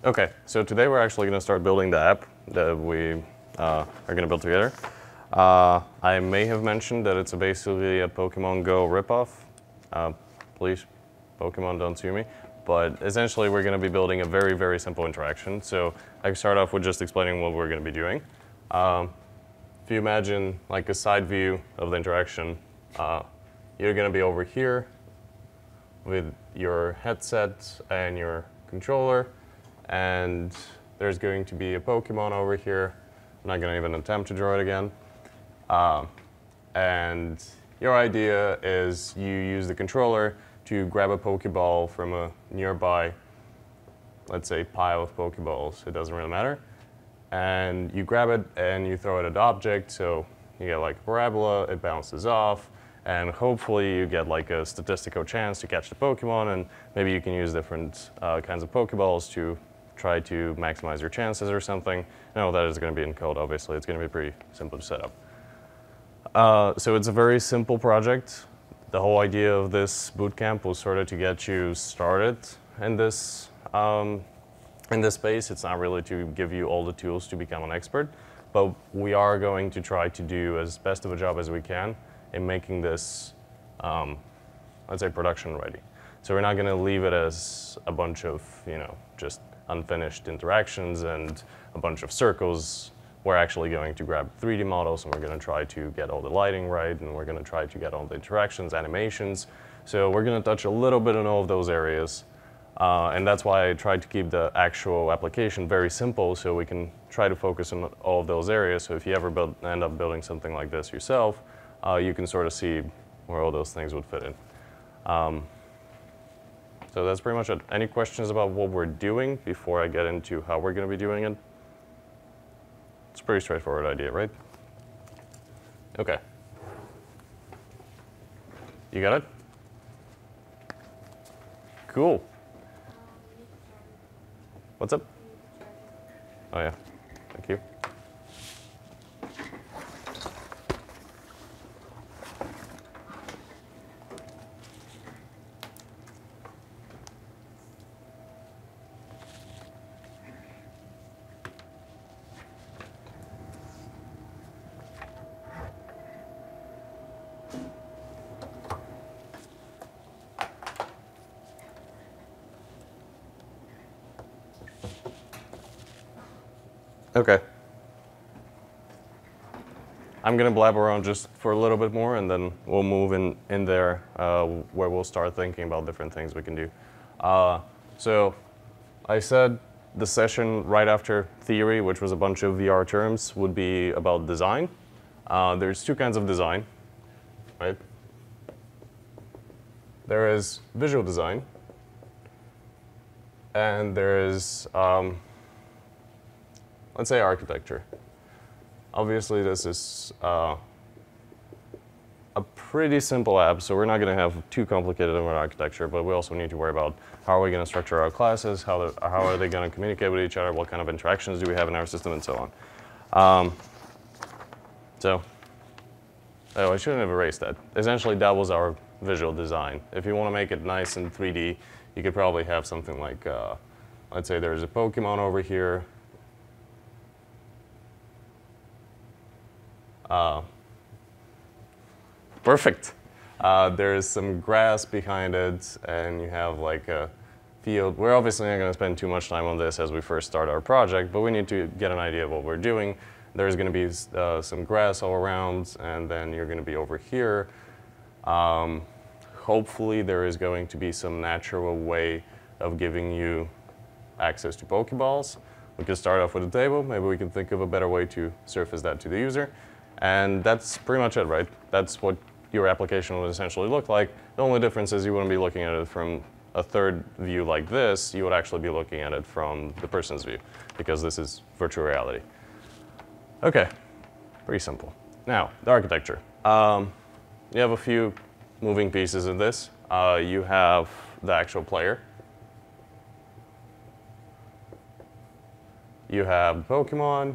Okay, so today we're actually going to start building the app that we are going to build together. I may have mentioned that it's basically a Pokemon Go ripoff. Please, Pokemon, don't sue me. But essentially, we're going to be building a very, very simple interaction. So I can start off with just explaining what we're going to be doing. If you imagine like a side view of the interaction, you're going to be over here with your headset and your controller, and there's going to be a Pokemon over here. I'm not going to even attempt to draw it again. And your idea is you use the controller to grab a Pokeball from a nearby, let's say, pile of Pokeballs. It doesn't really matter. And you grab it and you throw it at the object, so you get like a parabola, it bounces off, and hopefully you get like a statistical chance to catch the Pokemon, and maybe you can use different kinds of Pokeballs to try to maximize your chances or something. No, that is going to be in code, obviously. It's going to be pretty simple to set up. So it's a very simple project. The whole idea of this bootcamp was sort of to get you started in this space. It's not really to give you all the tools to become an expert, but we are going to try to do as best of a job as we can in making this, let's say, production ready. So we're not going to leave it as a bunch of, just unfinished interactions and a bunch of circles. We're actually going to grab 3D models, and we're going to try to get all the lighting right, and we're going to try to get all the interactions, animations. So we're going to touch a little bit on all of those areas. And that's why I tried to keep the actual application very simple, so we can try to focus on all of those areas. So if you ever end up building something like this yourself, you can sort of see where all those things would fit in. So that's pretty much it. Any questions about what we're doing before I get into how we're going to be doing it? It's a pretty straightforward idea, right? Okay. You got it? Cool. What's up? Oh yeah, thank you. Okay. I'm going to blabber around just for a little bit more, and then we'll move in there where we'll start thinking about different things we can do. So I said the session right after theory, which was a bunch of VR terms, would be about design. There's two kinds of design, right? There is visual design, and there is let's say architecture. Obviously, this is a pretty simple app, so we're not going to have too complicated of an architecture, but we also need to worry about how are we going to structure our classes, how are they going to communicate with each other, what kind of interactions do we have in our system, and so on. I shouldn't have erased that. Essentially, that was our visual design. If you want to make it nice and 3D, you could probably have something like, let's say there's a Pokemon over here. Perfect. There's some grass behind it, and you have like a field. We're obviously not going to spend too much time on this as we first start our project, but we need to get an idea of what we're doing. There's going to be some grass all around, and then you're going to be over here. Hopefully there is going to be some natural way of giving you access to Pokeballs. We could start off with a table. Maybe we can think of a better way to surface that to the user. And that's pretty much it, right? That's what your application would essentially look like. The only difference is you wouldn't be looking at it from a third view like this. You would actually be looking at it from the person's view, because this is virtual reality. Okay, pretty simple. Now, the architecture. You have a few moving pieces in this. You have the actual player. You have Pokemon.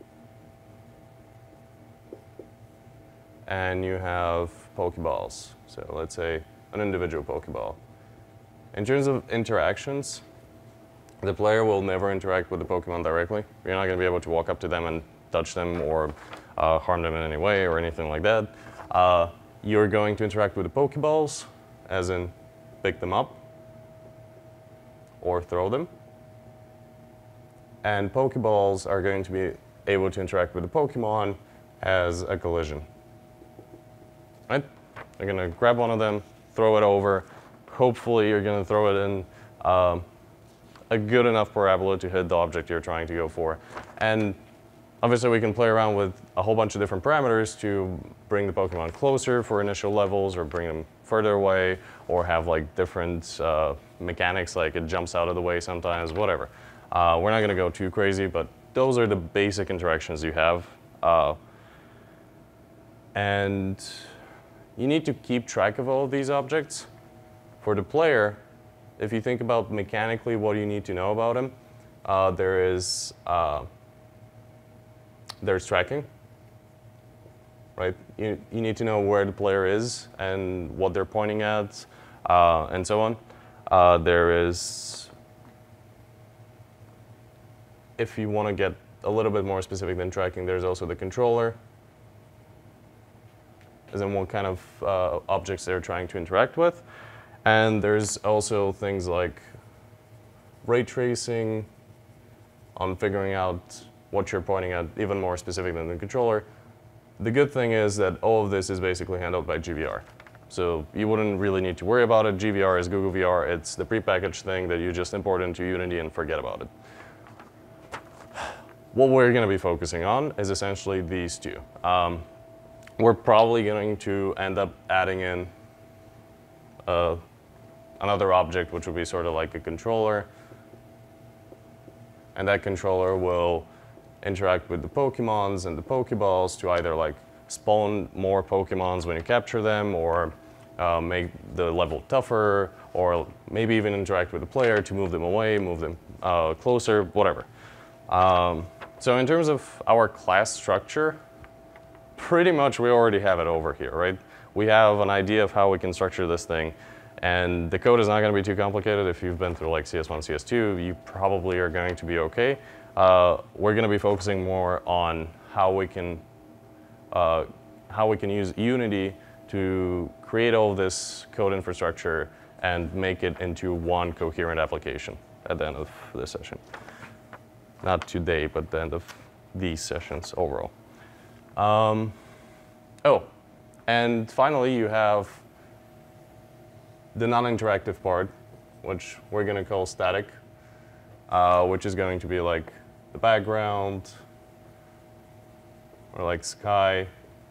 And you have Pokeballs. So let's say an individual Pokeball. In terms of interactions, the player will never interact with the Pokemon directly. You're not going to be able to walk up to them and touch them or harm them in any way or anything like that. You're going to interact with the Pokeballs, as in pick them up or throw them. And Pokeballs are going to be able to interact with the Pokemon as a collision. Right? You're going to grab one of them, throw it over. Hopefully you're going to throw it in a good enough parabola to hit the object you're trying to go for. And obviously we can play around with a whole bunch of different parameters to bring the Pokemon closer for initial levels or bring them further away or have like different mechanics like it jumps out of the way sometimes, whatever. We're not going to go too crazy, but those are the basic interactions you have. And you need to keep track of all of these objects. For the player, if you think about mechanically what you need to know about him, there's tracking, right? You need to know where the player is and what they're pointing at, and so on. There is, if you want to get a little bit more specific than tracking, there's also the controller, as in what kind of objects they're trying to interact with. And there's also things like ray tracing on figuring out what you're pointing at, even more specific than the controller. The good thing is that all of this is basically handled by GVR. So you wouldn't really need to worry about it. GVR is Google VR. It's the prepackaged thing that you just import into Unity and forget about it. What we're going to be focusing on is essentially these two. We're probably going to end up adding in another object, which would be sort of like a controller. And that controller will interact with the Pokemons and the Pokeballs to either like spawn more Pokemons when you capture them, or make the level tougher, or maybe even interact with the player to move them away, move them closer, whatever. So in terms of our class structure, pretty much we already have it over here, right? We have an idea of how we can structure this thing. And the code is not going to be too complicated. If you've been through like CS1, CS2, you probably are going to be okay. We're going to be focusing more on how we can use Unity to create all of this code infrastructure and make it into one coherent application at the end of this session. Not today, but the end of these sessions overall. Oh, and finally you have the non-interactive part, which we're going to call static, which is going to be like the background, or like sky.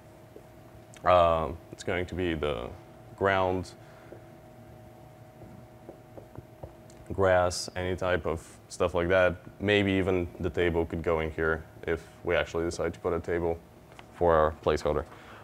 It's going to be the ground, grass, any type of stuff like that. Maybe even the table could go in here if we actually decide to put a table for our placeholder.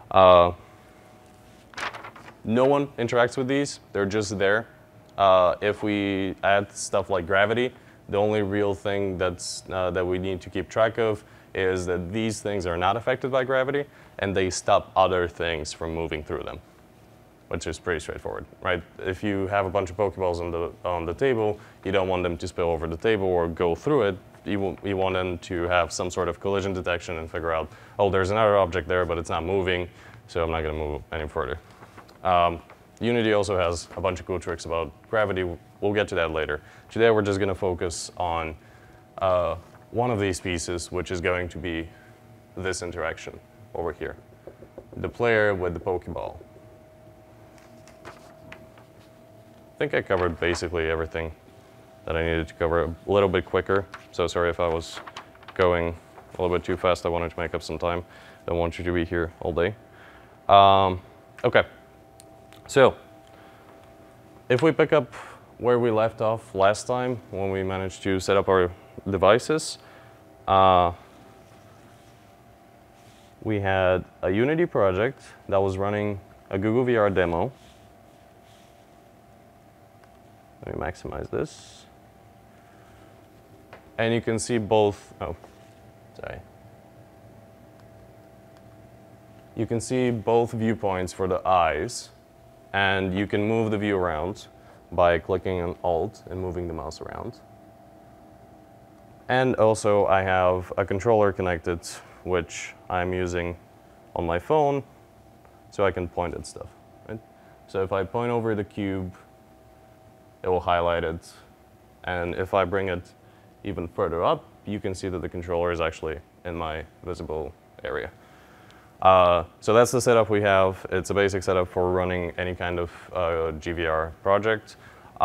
No one interacts with these, they're just there. If we add stuff like gravity, the only real thing that we need to keep track of is that these things are not affected by gravity and they stop other things from moving through them, which is pretty straightforward, right? If you have a bunch of Pokeballs on the table, you don't want them to spill over the table or go through it. You want them to have some sort of collision detection and figure out, oh, there's another object there, but it's not moving, so I'm not going to move any further. Unity also has a bunch of cool tricks about gravity. We'll get to that later. Today we're just going to focus on one of these pieces, which is going to be this interaction over here. The player with the Pokeball. I think I covered basically everything that I needed to cover a little bit quicker. So sorry if I was going a little bit too fast. I wanted to make up some time. I don't want you to be here all day. Okay. So, if we pick up where we left off last time, when we managed to set up our devices, we had a Unity project that was running a Google VR demo. Let me maximize this. And you can see both, oh, sorry. You can see both viewpoints for the eyes. And you can move the view around by clicking on Alt and moving the mouse around. And also I have a controller connected, which I'm using on my phone, so I can point at stuff. Right? So if I point over the cube, it will highlight it. And if I bring it even further up, you can see that the controller is actually in my visible area. So that's the setup we have. It's a basic setup for running any kind of GVR project.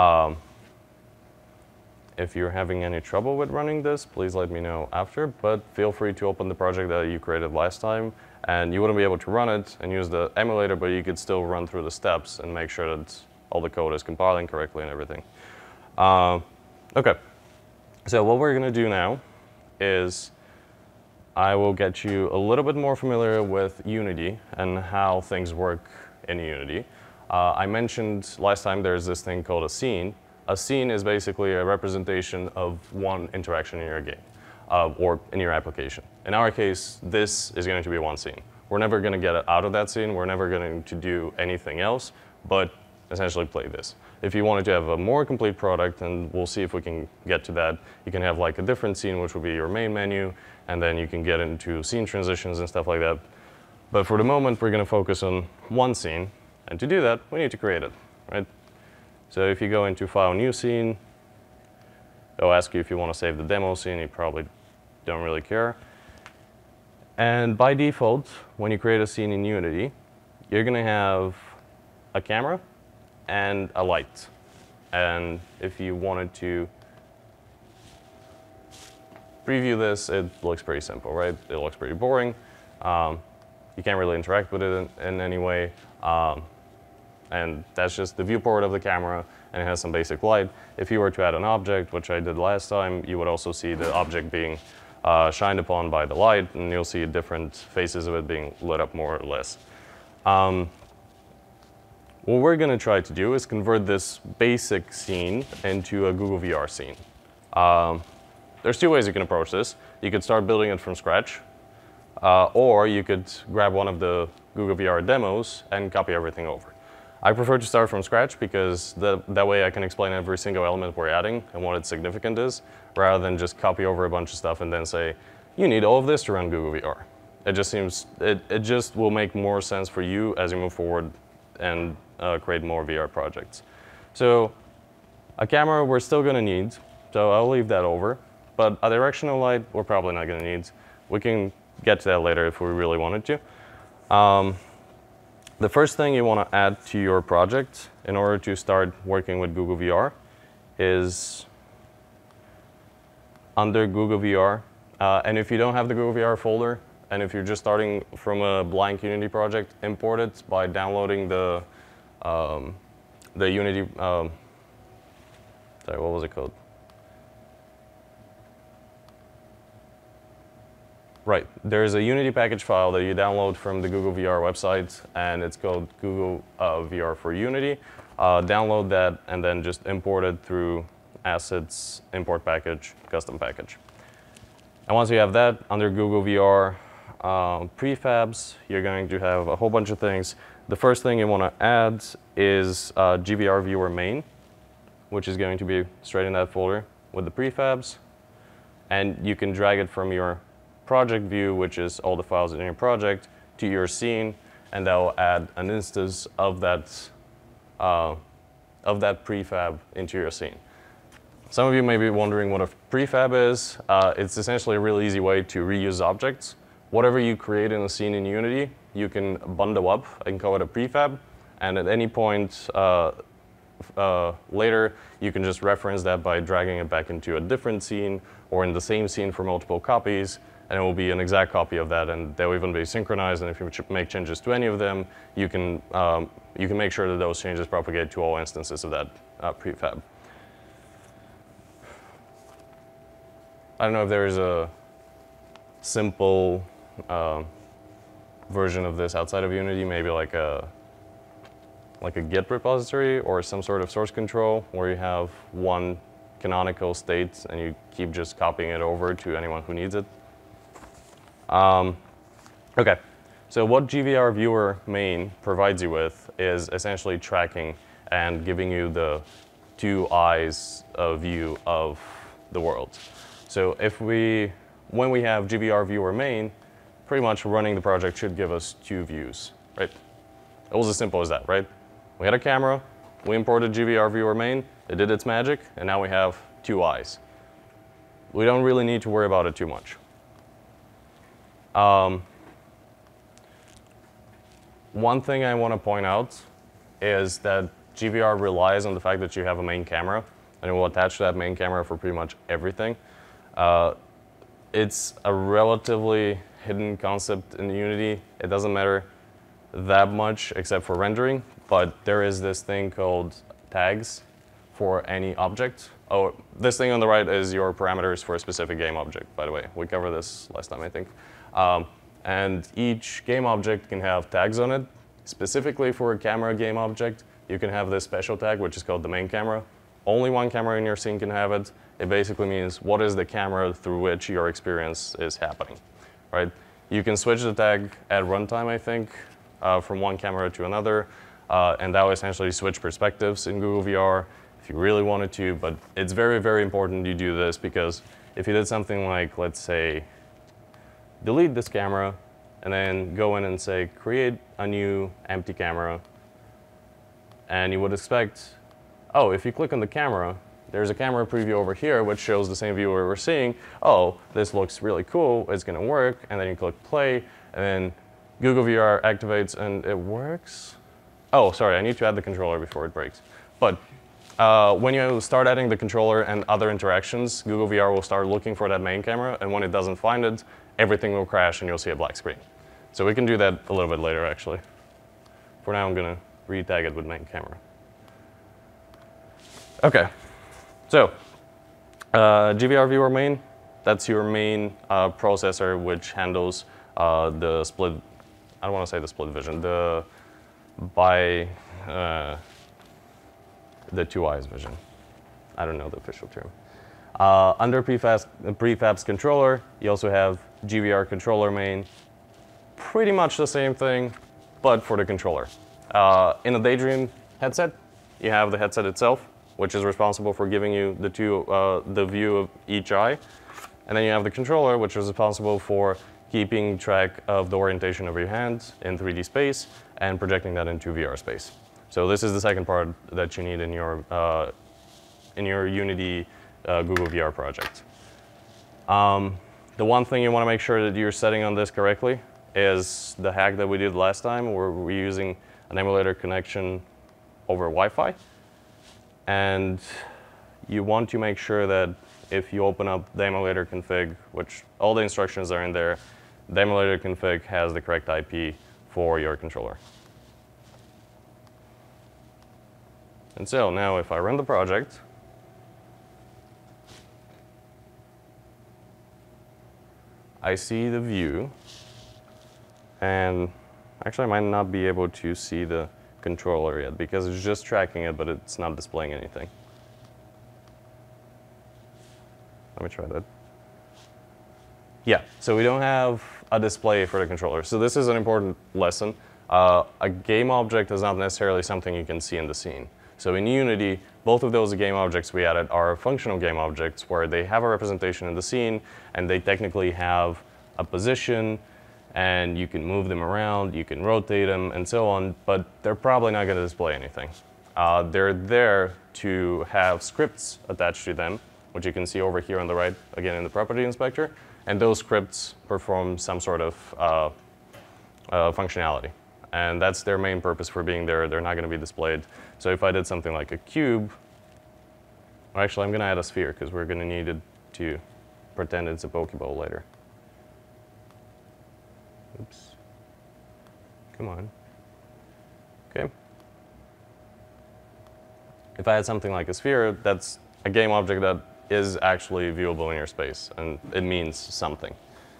If you're having any trouble with running this, please let me know after, but feel free to open the project that you created last time, and you wouldn't be able to run it and use the emulator, but you could still run through the steps and make sure that all the code is compiling correctly and everything. Okay, so what we're gonna do now is I will get you a little bit more familiar with Unity and how things work in Unity. I mentioned last time there's this thing called a scene. A scene is basically a representation of one interaction in your game or in your application. In our case, this is going to be one scene. We're never going to get out of that scene. We're never going to do anything else, but essentially play this. If you wanted to have a more complete product, and we'll see if we can get to that, you can have like a different scene, which would be your main menu, and then you can get into scene transitions and stuff like that. But for the moment, we're going to focus on one scene, and to do that, we need to create it, right? So if you go into File, New Scene, it'll ask you if you want to save the demo scene. You probably don't really care. And by default, when you create a scene in Unity, you're going to have a camera and a light. And if you wanted to preview this, it looks pretty simple, right? It looks pretty boring. You can't really interact with it in any way. And that's just the viewport of the camera, and it has some basic light. If you were to add an object, which I did last time, you would also see the object being shined upon by the light, and you'll see different phases of it being lit up more or less. What we're going to try to do is convert this basic scene into a Google VR scene. There's two ways you can approach this. You could start building it from scratch, or you could grab one of the Google VR demos and copy everything over. I prefer to start from scratch because that way I can explain every single element we're adding and what its significance is, rather than just copy over a bunch of stuff and then say, you need all of this to run Google VR. It just seems, it just will make more sense for you as you move forward and create more VR projects. So a camera we're still gonna need, so I'll leave that over, but a directional light we're probably not gonna need. We can get to that later if we really wanted to. The first thing you want to add to your project in order to start working with Google VR is under Google VR. And if you don't have the Google VR folder, and if you're just starting from a blank Unity project, import it by downloading the Unity, sorry, what was it called? Right, there's a Unity package file that you download from the Google VR website, and it's called Google VR for Unity. Download that and then just import it through Assets, Import Package, Custom Package. And once you have that, under Google VR prefabs, you're going to have a whole bunch of things. The first thing you want to add is GVR Viewer Main, which is going to be straight in that folder with the prefabs. And you can drag it from your project view, which is all the files in your project, to your scene, and that will add an instance of that prefab into your scene. Some of you may be wondering what a prefab is. It's essentially a really easy way to reuse objects. Whatever you create in a scene in Unity, you can bundle up and call it a prefab, and at any point later, you can just reference that by dragging it back into a different scene or in the same scene for multiple copies, and it will be an exact copy of that, and they'll even be synchronized. And if you make changes to any of them, you can make sure that those changes propagate to all instances of that prefab. I don't know if there is a simple version of this outside of Unity, maybe like a Git repository or some sort of source control where you have one canonical state and you keep just copying it over to anyone who needs it. Okay, so what GVR Viewer Main provides you with is essentially tracking and giving you the two eyes view of the world. So when we have GVR viewer main, pretty much running the project should give us 2 views, right? It was as simple as that, right? We had a camera, we imported GVR viewer main, it did its magic, and now we have 2 eyes. We don't really need to worry about it too much. One thing I want to point out is that GVR relies on the fact that you have a main camera, and it will attach to that main camera for pretty much everything. It's a relatively hidden concept in Unity. It doesn't matter that much except for rendering, but there is this thing called tags for any object. Oh, this thing on the right is your parameters for a specific game object, by the way. We covered this last time, I think. And each game object can have tags on it. Specifically for a camera game object, you can have this special tag, which is called the main camera. Only one camera in your scene can have it. It basically means what is the camera through which your experience is happening, right? You can switch the tag at runtime, I think, from one camera to another, and that will essentially switch perspectives in Google VR if you really wanted to, but it's very, very important you do this because if you did something like, let's say, delete this camera and then go in and say, create a new empty camera, and you would expect, oh, if you click on the camera, there's a camera preview over here which shows the same view we were seeing. Oh, this looks really cool, it's gonna work, and then you click play, and then Google VR activates and it works. Oh, sorry, I need to add the controller before it breaks. But when you start adding the controller and other interactions, Google VR will start looking for that main camera, and when it doesn't find it, everything will crash and you'll see a black screen. So we can do that a little bit later, actually. For now, I'm gonna re-tag it with main camera. Okay, so GVR viewer main, that's your main processor which handles the split, I don't want to say the split vision, the two eyes vision. I don't know the official term. Under prefabs controller, you also have GVR controller main. Pretty much the same thing, but for the controller. In a Daydream headset, you have the headset itself, which is responsible for giving you the view of each eye. And then you have the controller, which is responsible for keeping track of the orientation of your hands in 3D space and projecting that into VR space. So this is the second part that you need in your Unity Google VR project. The one thing you want to make sure that you're setting on this correctly is the hack that we did last time, where we're using an emulator connection over Wi-Fi. And you want to make sure that if you open up the emulator config, which all the instructions are in there, the emulator config has the correct IP for your controller. And so now if I run the project, I see the view, and actually I might not be able to see the controller yet because it's just tracking it, but it's not displaying anything. Let me try that. Yeah, so we don't have a display for the controller. So this is an important lesson. A game object is not necessarily something you can see in the scene. So in Unity, both of those game objects we added are functional game objects where they have a representation in the scene and they technically have a position and you can move them around, you can rotate them and so on, but they're probably not going to display anything. They're there to have scripts attached to them, which you can see over here on the right, again in the property inspector, and those scripts perform some sort of functionality. And that's their main purpose for being there. They're not going to be displayed. So if I did something like a cube, or actually I'm going to add a sphere because we're going to need it to pretend it's a Pokeball later. Oops. Come on. Okay. If I had something like a sphere, that's a game object that is actually viewable in your space, and it means something.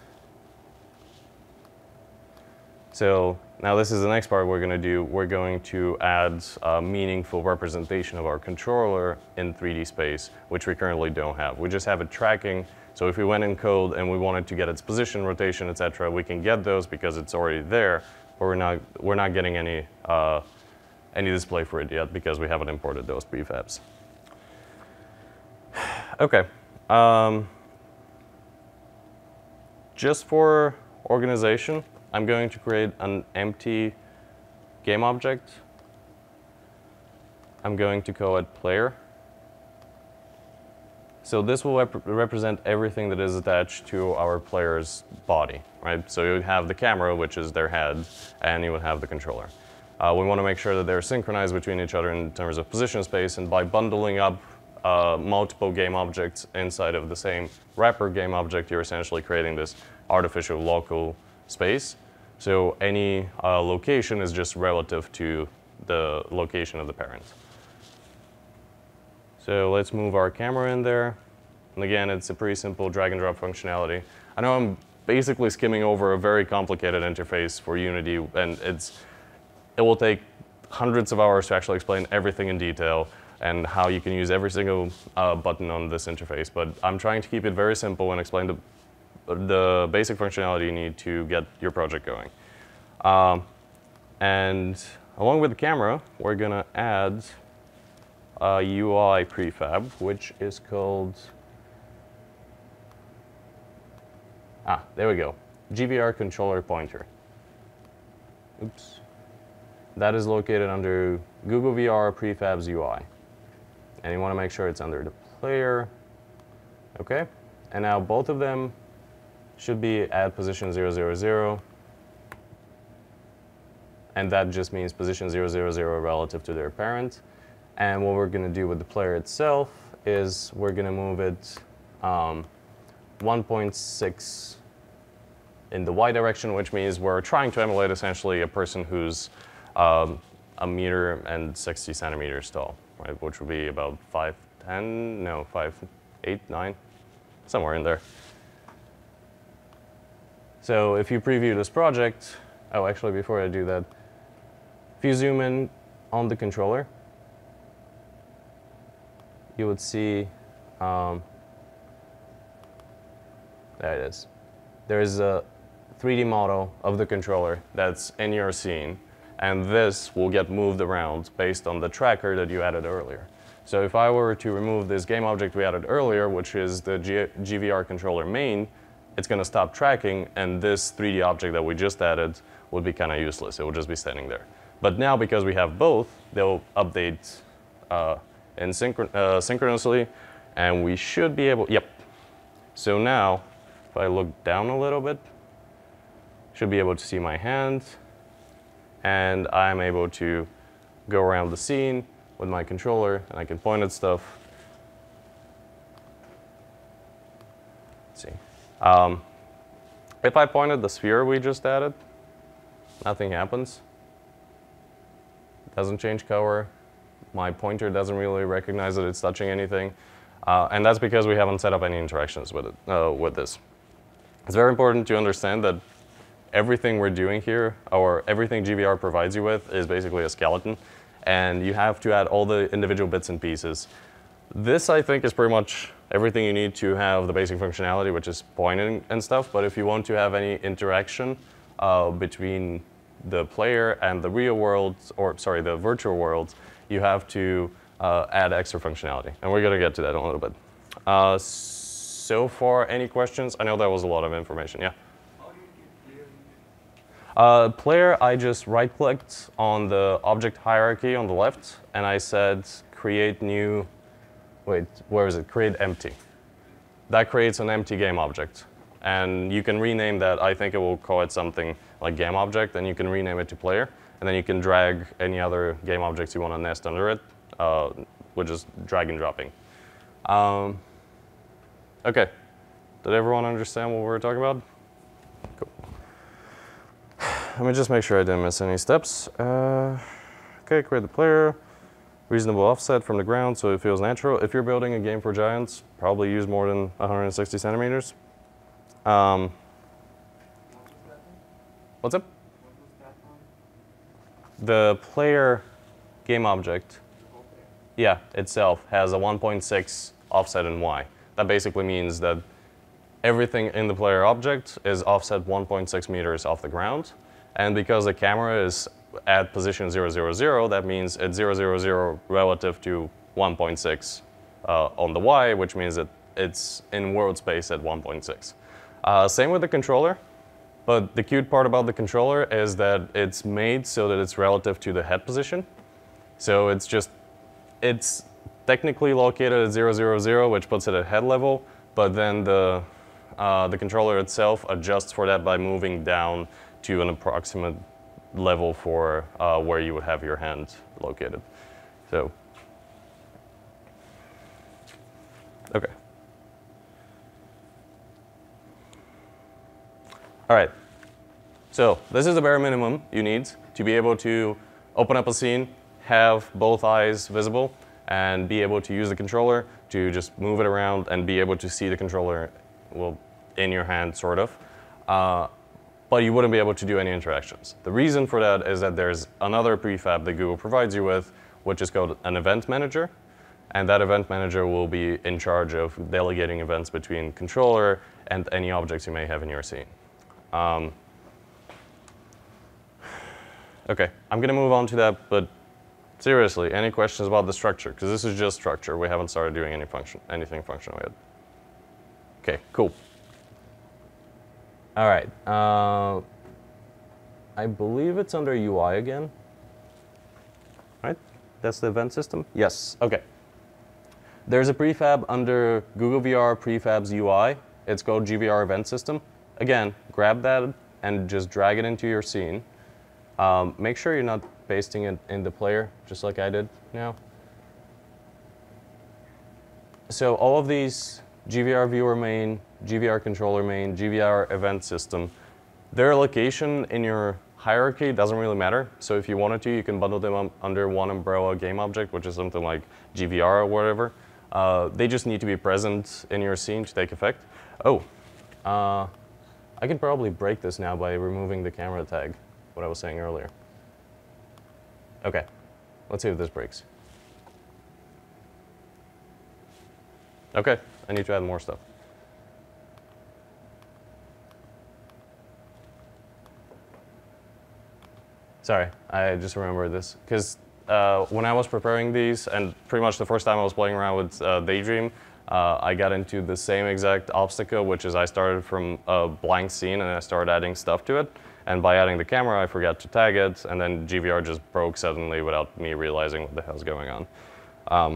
So now this is the next part we're going to do. We're going to add a meaningful representation of our controller in 3D space, which we currently don't have. We just have it tracking. So if we went in code and we wanted to get its position, rotation, etc., we can get those because it's already there, but we're not getting any display for it yet because we haven't imported those prefabs. Okay. just for organization, I'm going to create an empty game object. I'm going to call it player. So this will represent everything that is attached to our player's body, right? So you would have the camera, which is their head, and you would have the controller. We want to make sure that they're synchronized between each other in terms of position space, and by bundling up multiple game objects inside of the same wrapper game object, you're essentially creating this artificial local space. So any location is just relative to the location of the parent. So let's move our camera in there. And again, it's a pretty simple drag and drop functionality. I know I'm basically skimming over a very complicated interface for Unity, and it will take hundreds of hours to actually explain everything in detail and how you can use every single button on this interface. But I'm trying to keep it very simple and explain the basic functionality you need to get your project going. And along with the camera, we're going to add a UI prefab, which is called, there we go, GVR controller pointer. Oops. That is located under Google VR Prefabs UI. And you want to make sure it's under the player. Okay. And now both of them should be at position 000. And that just means position 000 relative to their parent. And what we're going to do with the player itself is we're going to move it 1.6 in the Y direction, which means we're trying to emulate essentially a person who's 1.60 meters tall, right? Which would be about 5'10", no, 5'8", 9", somewhere in there. So if you preview this project, oh, actually, before I do that, if you zoom in on the controller, you would see, there it is. There's a 3D model of the controller that's in your scene, and this will get moved around based on the tracker that you added earlier. So if I were to remove this game object we added earlier, which is the GVR controller main, it's going to stop tracking, and this 3D object that we just added would be kind of useless. It will just be standing there. But now, because we have both, they'll update synchronously, and we should be able, yep. So now, if I look down a little bit, should be able to see my hand, and I'm able to go around the scene with my controller, and I can point at stuff. Let's see. If I point at the sphere we just added, nothing happens. It doesn't change color. My pointer doesn't really recognize that it's touching anything. And that's because we haven't set up any interactions with it, with this. It's very important to understand that everything we're doing here, or everything GVR provides you with, is basically a skeleton. And you have to add all the individual bits and pieces. This, I think, is pretty much everything you need to have the basic functionality, which is pointing and stuff. But if you want to have any interaction between the player and the real world, or sorry, the virtual world, you have to add extra functionality. And we're going to get to that in a little bit. So far, any questions? I know that was a lot of information. Yeah? Player, I just right-clicked on the object hierarchy on the left, and I said create new, wait, where is it? Create empty. That creates an empty game object. And you can rename that. I think it will call it something like game object, and you can rename it to player. And then you can drag any other game objects you want to nest under it, with just drag and dropping. OK. Did everyone understand what we were talking about? Cool. Let me just make sure I didn't miss any steps. OK, create the player. Reasonable offset from the ground so it feels natural. If you're building a game for giants, probably use more than 160 centimeters. What's up? The player game object, yeah, itself has a 1.6 offset in Y. That basically means that everything in the player object is offset 1.6 meters off the ground. And because the camera is at position 000, that means it's 000 relative to 1.6 on the Y, which means that it's in world space at 1.6. Same with the controller, but the cute part about the controller is that it's made so that it's relative to the head position. So it's technically located at 0, 0, 0, which puts it at head level, but then the controller itself adjusts for that by moving down to an approximate level for where you would have your hand located. So, okay. All right, so this is the bare minimum you need to be able to open up a scene, have both eyes visible, and be able to use the controller to just move it around and be able to see the controller, well, in your hand, sort of. But you wouldn't be able to do any interactions. The reason for that is that there's another prefab that Google provides you with, which is called an event manager. And that event manager will be in charge of delegating events between controller and any objects you may have in your scene. Okay, I'm gonna move on to that, but seriously, any questions about the structure? Because this is just structure. We haven't started doing anything functional yet. Okay, cool. All right, I believe it's under UI again. Right, that's the event system? Yes, okay. There's a prefab under Google VR Prefabs UI. It's called GVR Event System. Again, grab that and just drag it into your scene. Make sure you're not pasting it in the player, just like I did now. So all of these, GVR Viewer Main, GVR Controller Main, GVR Event System, their location in your hierarchy doesn't really matter. So if you wanted to, you can bundle them under one umbrella game object, which is something like GVR or whatever. They just need to be present in your scene to take effect. Oh, I can probably break this now by removing the camera tag, what I was saying earlier. Okay, let's see if this breaks. Okay, I need to add more stuff. Sorry, I just remembered this, because when I was preparing these, and pretty much the first time I was playing around with Daydream, I got into the same exact obstacle, which is I started from a blank scene and I started adding stuff to it. And by adding the camera, I forgot to tag it, and then GVR just broke suddenly without me realizing what the hell's going on.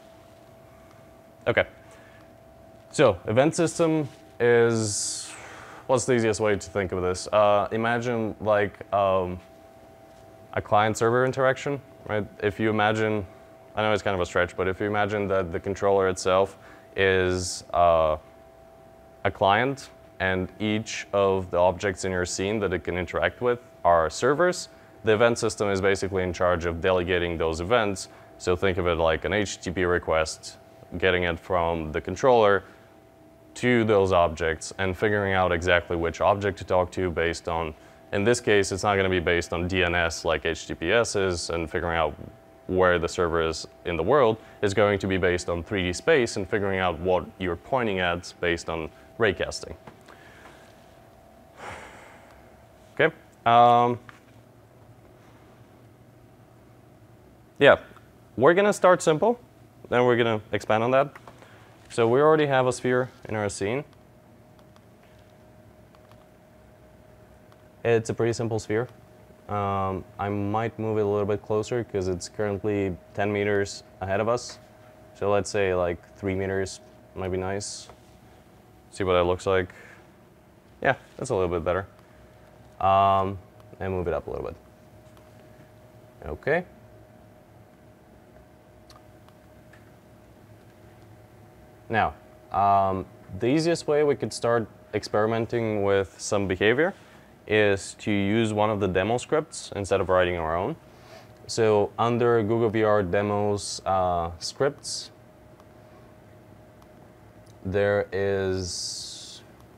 Okay. So, event system is, what's the easiest way to think of this? Imagine like a client-server interaction, right? If you imagine, I know it's kind of a stretch, but if you imagine that the controller itself is a client, and each of the objects in your scene that it can interact with are servers, the event system is basically in charge of delegating those events. So think of it like an HTTP request, getting it from the controller to those objects and figuring out exactly which object to talk to based on, in this case, it's not going to be based on DNS like HTTPS is, and figuring out where the server is in the world. Is going to be based on 3D space and figuring out what you're pointing at based on raycasting. Okay. Yeah, we're going to start simple, then we're going to expand on that. So we already have a sphere in our scene. It's a pretty simple sphere. I might move it a little bit closer because it's currently 10 meters ahead of us. So let's say like 3 meters might be nice. See what that looks like. Yeah, that's a little bit better. And move it up a little bit. Okay. Now, the easiest way we could start experimenting with some behavior is to use one of the demo scripts instead of writing our own. So under Google VR Demos scripts, there is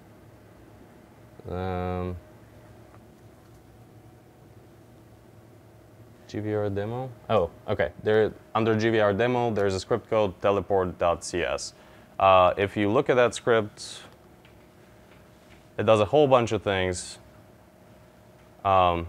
GVR demo. Oh, okay. Under GVR demo, there's a script called teleport.cs. If you look at that script, it does a whole bunch of things. Oh,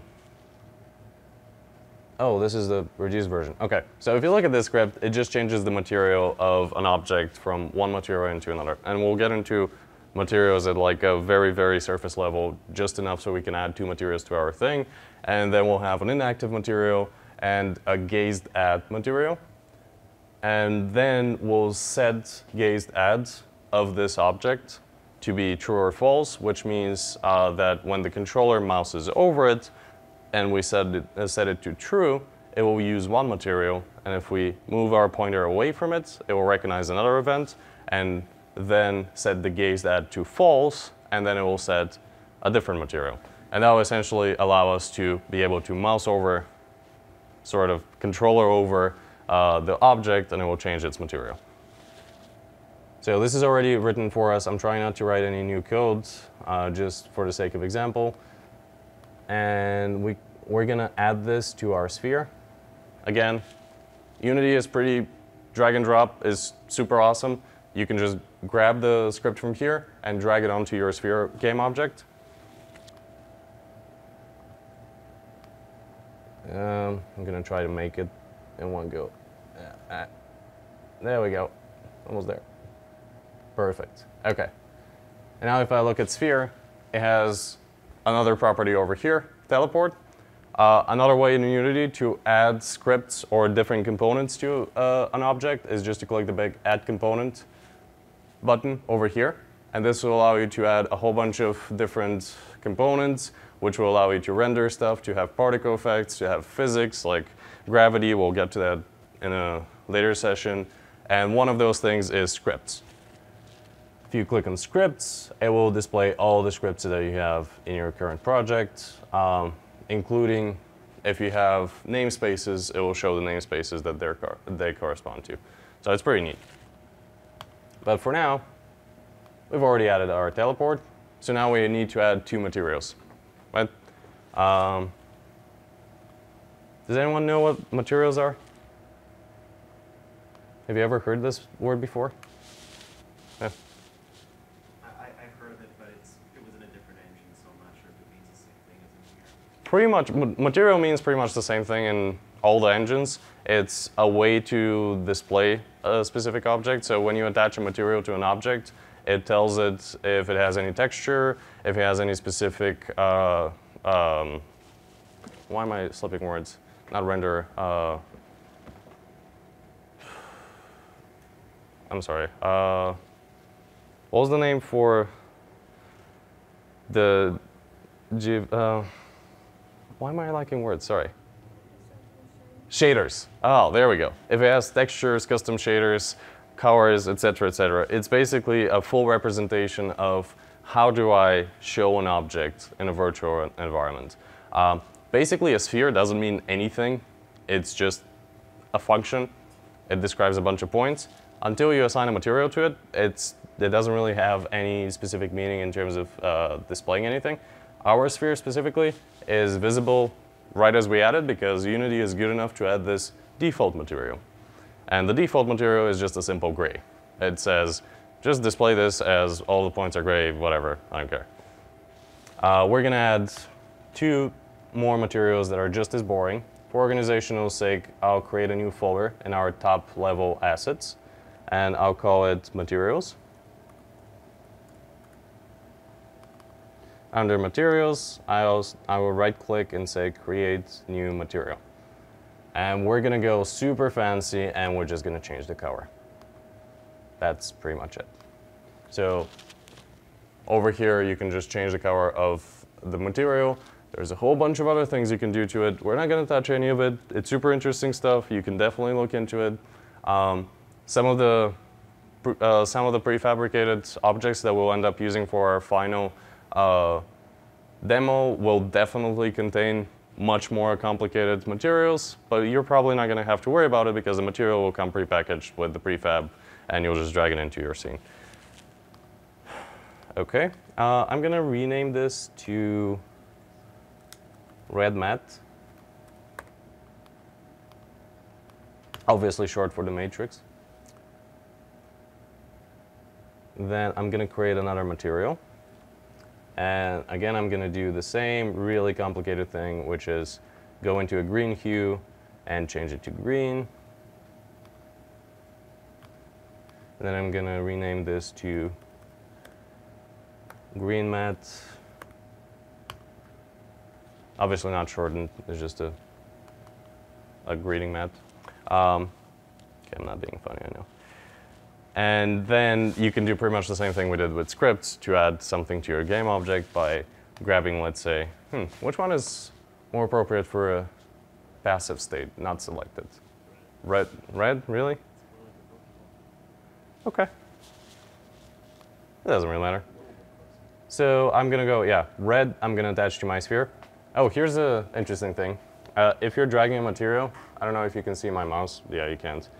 this is the reduced version. Okay, so if you look at this script, it just changes the material of an object from one material into another. And we'll get into materials at like a very, very surface level, just enough so we can add 2 materials to our thing. And then we'll have an inactive material and a gazed at material. And then we'll set gazed ads of this object to be true or false, which means that when the controller mouses over it and we set it to true, it will use 1 material. And if we move our pointer away from it, it will recognize another event and then set the gazed ad to false, and then it will set a different material. And that will essentially allow us to be able to mouse over, sort of controller over the object, and it will change its material. So this is already written for us. I'm trying not to write any new codes, just for the sake of example. And we're gonna add this to our sphere. Again, Unity is pretty drag and drop, is super awesome. You can just grab the script from here and drag it onto your sphere game object. I'm gonna try to make it in one go. There we go, almost there. Perfect, okay. And now if I look at sphere, it has another property over here, teleport. Another way in Unity to add scripts or different components to an object is just to click the big Add Component button over here. And this will allow you to add a whole bunch of different components, which will allow you to render stuff, to have particle effects, to have physics like gravity. We'll get to that in a later session. And one of those things is scripts. If you click on scripts, it will display all the scripts that you have in your current project, including if you have namespaces, it will show the namespaces that they correspond to. So it's pretty neat. But for now, we've already added our teleport. So now we need to add 2 materials, right? Does anyone know what materials are? Have you ever heard this word before? Yeah. I've heard of it, but it was in a different engine, so I'm not sure if it means the same thing as in here. Pretty much, material means pretty much the same thing in all the engines. It's a way to display a specific object. So when you attach a material to an object, it tells it if it has any texture, if it has any specific, why am I slipping words? Not render, I'm sorry. What was the name for the, why am I lacking words? Sorry. Shaders. Oh, there we go. If it has textures, custom shaders, colors, etc., etc., it's basically a full representation of how do I show an object in a virtual environment. Basically, a sphere doesn't mean anything. It's just a function. It describes a bunch of points. Until you assign a material to it, it doesn't really have any specific meaning in terms of displaying anything. Our sphere specifically is visible right as we add it because Unity is good enough to add this default material. And the default material is just a simple gray. It says, just display this as all the points are gray, whatever, I don't care. We're gonna add 2 more materials that are just as boring. For organizational sake, I'll create a new folder in our top level assets, and I'll call it materials. Under materials, I will right click and say create new material. And we're gonna go super fancy and we're just gonna change the color. That's pretty much it. So over here, you can just change the color of the material. There's a whole bunch of other things you can do to it. We're not gonna touch any of it. It's super interesting stuff. You can definitely look into it. Some of the prefabricated objects that we'll end up using for our final demo will definitely contain much more complicated materials, but you're probably not going to have to worry about it because the material will come prepackaged with the prefab and you'll just drag it into your scene. Okay, I'm going to rename this to Red Mat. Obviously short for the matrix. Then I'm going to create another material. And again, I'm going to do the same really complicated thing, which is go into a green hue and change it to green. And then I'm going to rename this to green matte. Obviously not shortened, it's just a greeting matte. Okay, I'm not being funny, I know. And then you can do pretty much the same thing we did with scripts to add something to your game object by grabbing, let's say, which one is more appropriate for a passive state, not selected? Red, really? Okay. It doesn't really matter. So I'm gonna go, yeah, red I'm gonna attach to my sphere. Oh, here's an interesting thing. If you're dragging a material, I don't know if you can see my mouse. Yeah, you can't.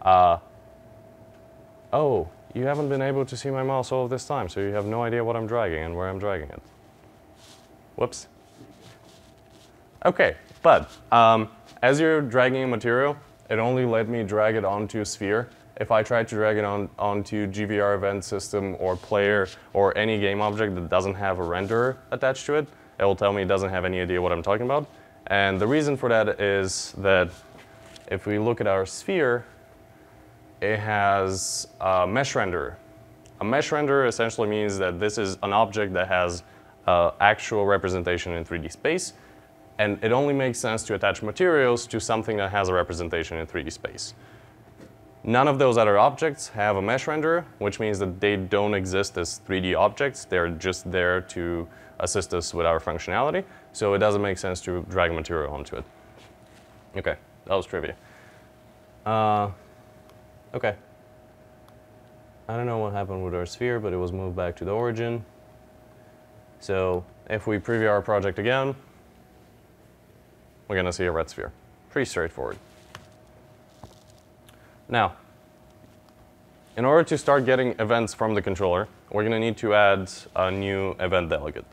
Oh, you haven't been able to see my mouse all of this time, so you have no idea what I'm dragging and where I'm dragging it. Whoops. Okay, but as you're dragging a material, it only let me drag it onto a sphere. If I try to drag it onto GVR event system or player or any game object that doesn't have a renderer attached to it, it will tell me it doesn't have any idea what I'm talking about. And the reason for that is that if we look at our sphere, it has a mesh renderer. A mesh renderer essentially means that this is an object that has actual representation in 3D space, and it only makes sense to attach materials to something that has a representation in 3D space. None of those other objects have a mesh renderer, which means that they don't exist as 3D objects. They're just there to assist us with our functionality, so it doesn't make sense to drag a material onto it. Okay, that was trivia. Okay. I don't know what happened with our sphere, but it was moved back to the origin. So if we preview our project again, we're going to see a red sphere. Pretty straightforward. Now, in order to start getting events from the controller, we're going to need to add a new event delegate.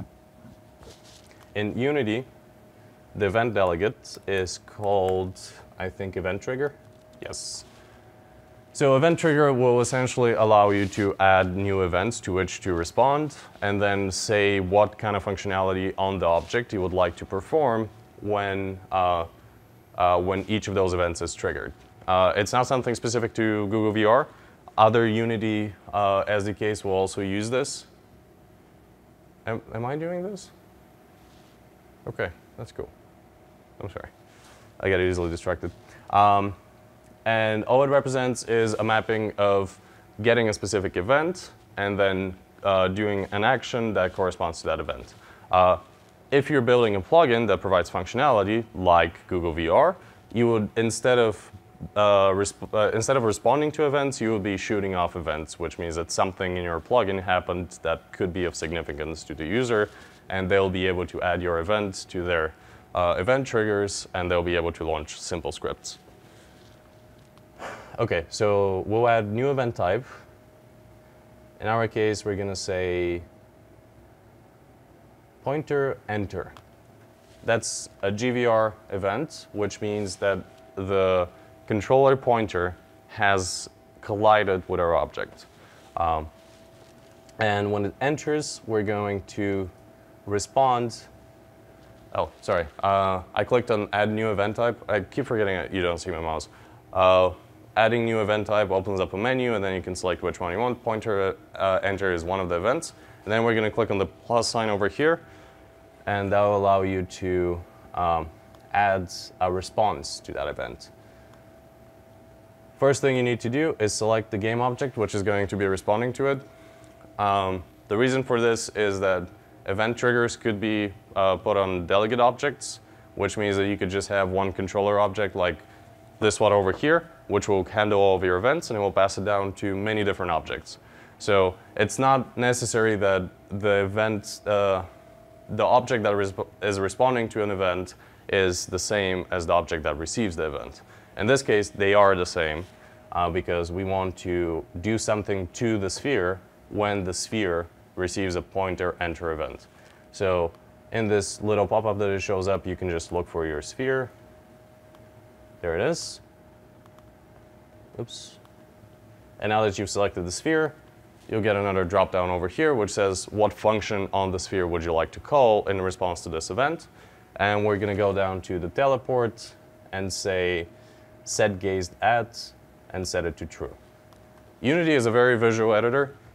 In Unity, the event delegate is called, I think, event trigger. Yes. So event trigger will essentially allow you to add new events to which to respond, and then say what kind of functionality on the object you would like to perform when each of those events is triggered. It's not something specific to Google VR. Other Unity SDKs will also use this. Am I doing this? Okay, that's cool. I'm sorry. I get easily distracted. And all it represents is a mapping of getting a specific event and then doing an action that corresponds to that event. If you're building a plugin that provides functionality like Google VR, you would, instead of responding to events, you would be shooting off events, which means that something in your plugin happened that could be of significance to the user, and they'll be able to add your event to their event triggers, and they'll be able to launch simple scripts. Okay, so we'll add new event type. In our case, we're going to say pointer enter. That's a GVR event, which means that the controller pointer has collided with our object. And when it enters, we're going to respond. Oh, sorry. I clicked on add new event type. I keep forgetting it. You don't see my mouse. Adding new event type opens up a menu, and then you can select which one you want. Pointer enter is one of the events. And then we're going to click on the plus sign over here, and that will allow you to add a response to that event. First thing you need to do is select the game object, which is going to be responding to it. The reason for this is that event triggers could be put on delegate objects, which means that you could just have one controller object like this one over here, which will handle all of your events, and it will pass it down to many different objects. So it's not necessary that the event, the object that is responding to an event is the same as the object that receives the event. In this case, they are the same because we want to do something to the sphere when the sphere receives a pointer enter event. So in this little pop-up that it shows up, you can just look for your sphere. There it is. Oops. And now that you've selected the sphere, you'll get another drop-down over here which says what function on the sphere would you like to call in response to this event. And we're going to go down to the teleport and say set gazed at and set it to true. Unity is a very visual editor.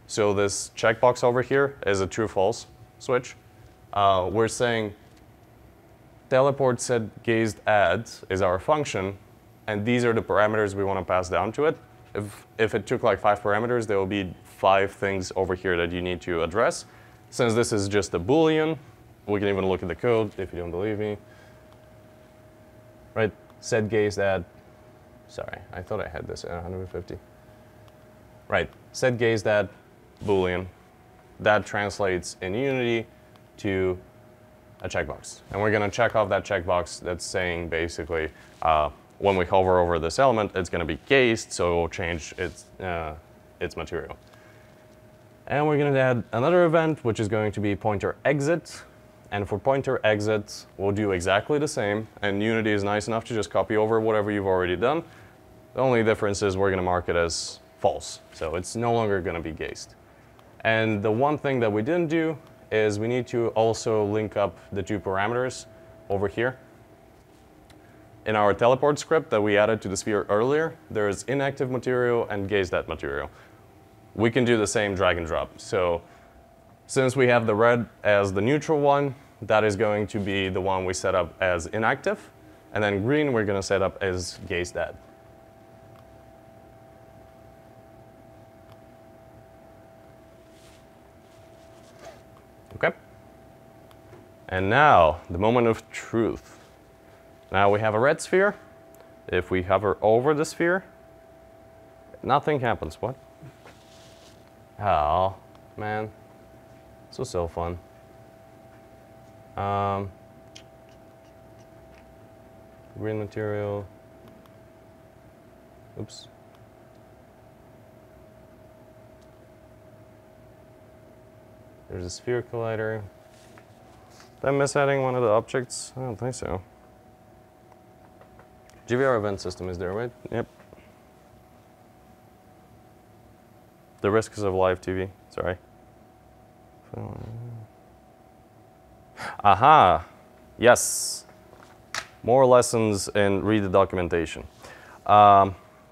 So this checkbox over here is a true-false switch. We're saying teleport set gazed at is our function, and these are the parameters we want to pass down to it. If it took like 5 parameters, there will be 5 things over here that you need to address. Since this is just a Boolean, we can even look at the code if you don't believe me. Right, set gazed at, sorry, I thought I had this at 150. Right, set gazed at Boolean. That translates in Unity to a checkbox. And we're going to check off that checkbox that's saying basically when we hover over this element, it's going to be gazed, so it will change its material. And we're going to add another event, which is going to be pointer exit. And for pointer exit, we'll do exactly the same. And Unity is nice enough to just copy over whatever you've already done. The only difference is we're going to mark it as false. So it's no longer going to be gazed. And the one thing that we didn't do is we need to also link up the 2 parameters over here. In our teleport script that we added to the sphere earlier, there's inactive material and gazed at material. We can do the same drag and drop. So since we have the red as the neutral one, that is going to be the one we set up as inactive. And then green we're going to set up as gazed at. Okay. And now, the moment of truth. Now we have a red sphere. If we hover over the sphere, nothing happens. What? Oh, man. This was so fun. Green material. Oops. There's a sphere collider. Did I miss adding one of the objects? I don't think so. GVR event system is there, right? Yep. The risks of live TV, sorry. Aha, yes. More lessons and read the documentation. So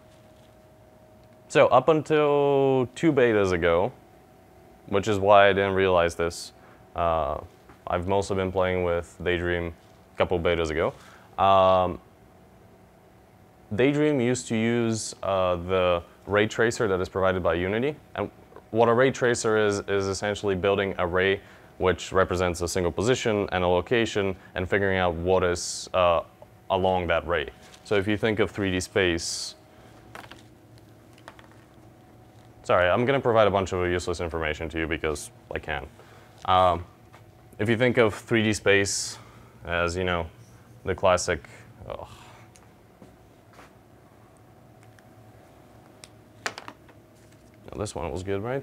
up until 2 betas ago, which is why I didn't realize this, I've mostly been playing with Daydream a couple betas ago. Daydream used to use the ray tracer that is provided by Unity. And what a ray tracer is essentially building a ray which represents a single position and a location and figuring out what is along that ray. So if you think of 3D space, sorry, I'm going to provide a bunch of useless information to you because I can. If you think of 3D space as, you know, the classic, oh. Oh, this one was good, right?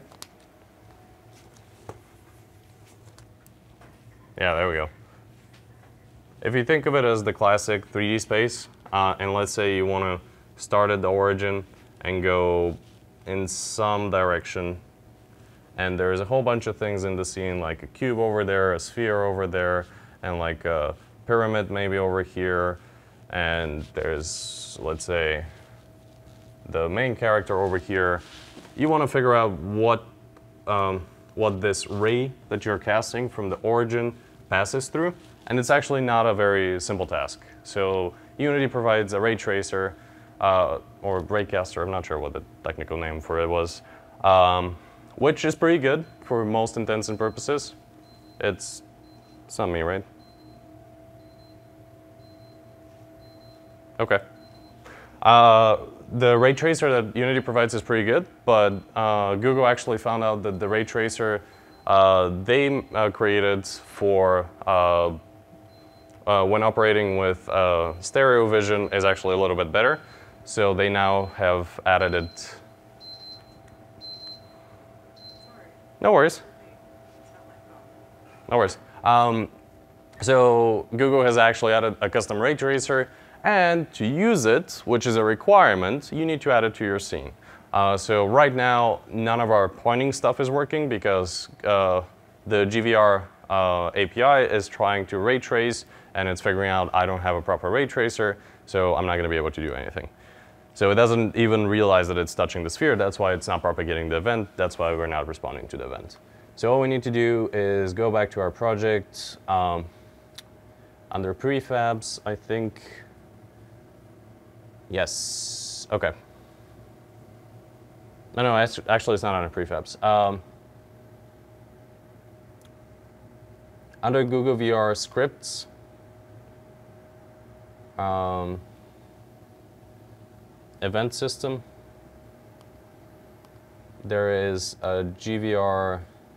Yeah, there we go. If you think of it as the classic 3D space, and let's say you want to start at the origin and go in some direction, and there's a whole bunch of things in the scene, like a cube over there, a sphere over there, and like a pyramid maybe over here, and there's, let's say, the main character over here. You want to figure out what this ray that you're casting from the origin passes through, and it's actually not a very simple task. So Unity provides a ray tracer, or raycaster, I'm not sure what the technical name for it was, which is pretty good for most intents and purposes. It's not me, right? Okay. The ray tracer that Unity provides is pretty good, but Google actually found out that the ray tracer they created for when operating with stereo vision is actually a little bit better. So they now have added it. Sorry. No worries. It's not my phone. No worries. So Google has actually added a custom ray tracer, and to use it, which is a requirement, you need to add it to your scene. So right now, none of our pointing stuff is working because the GVR API is trying to ray trace, and it's figuring out I don't have a proper ray tracer, so I'm not going to be able to do anything. So it doesn't even realize that it's touching the sphere. That's why it's not propagating the event. That's why we're not responding to the event. So all we need to do is go back to our project. Under prefabs, I think. Yes. OK. No, actually, it's not under prefabs. Under Google VR scripts, event system, there is a GVR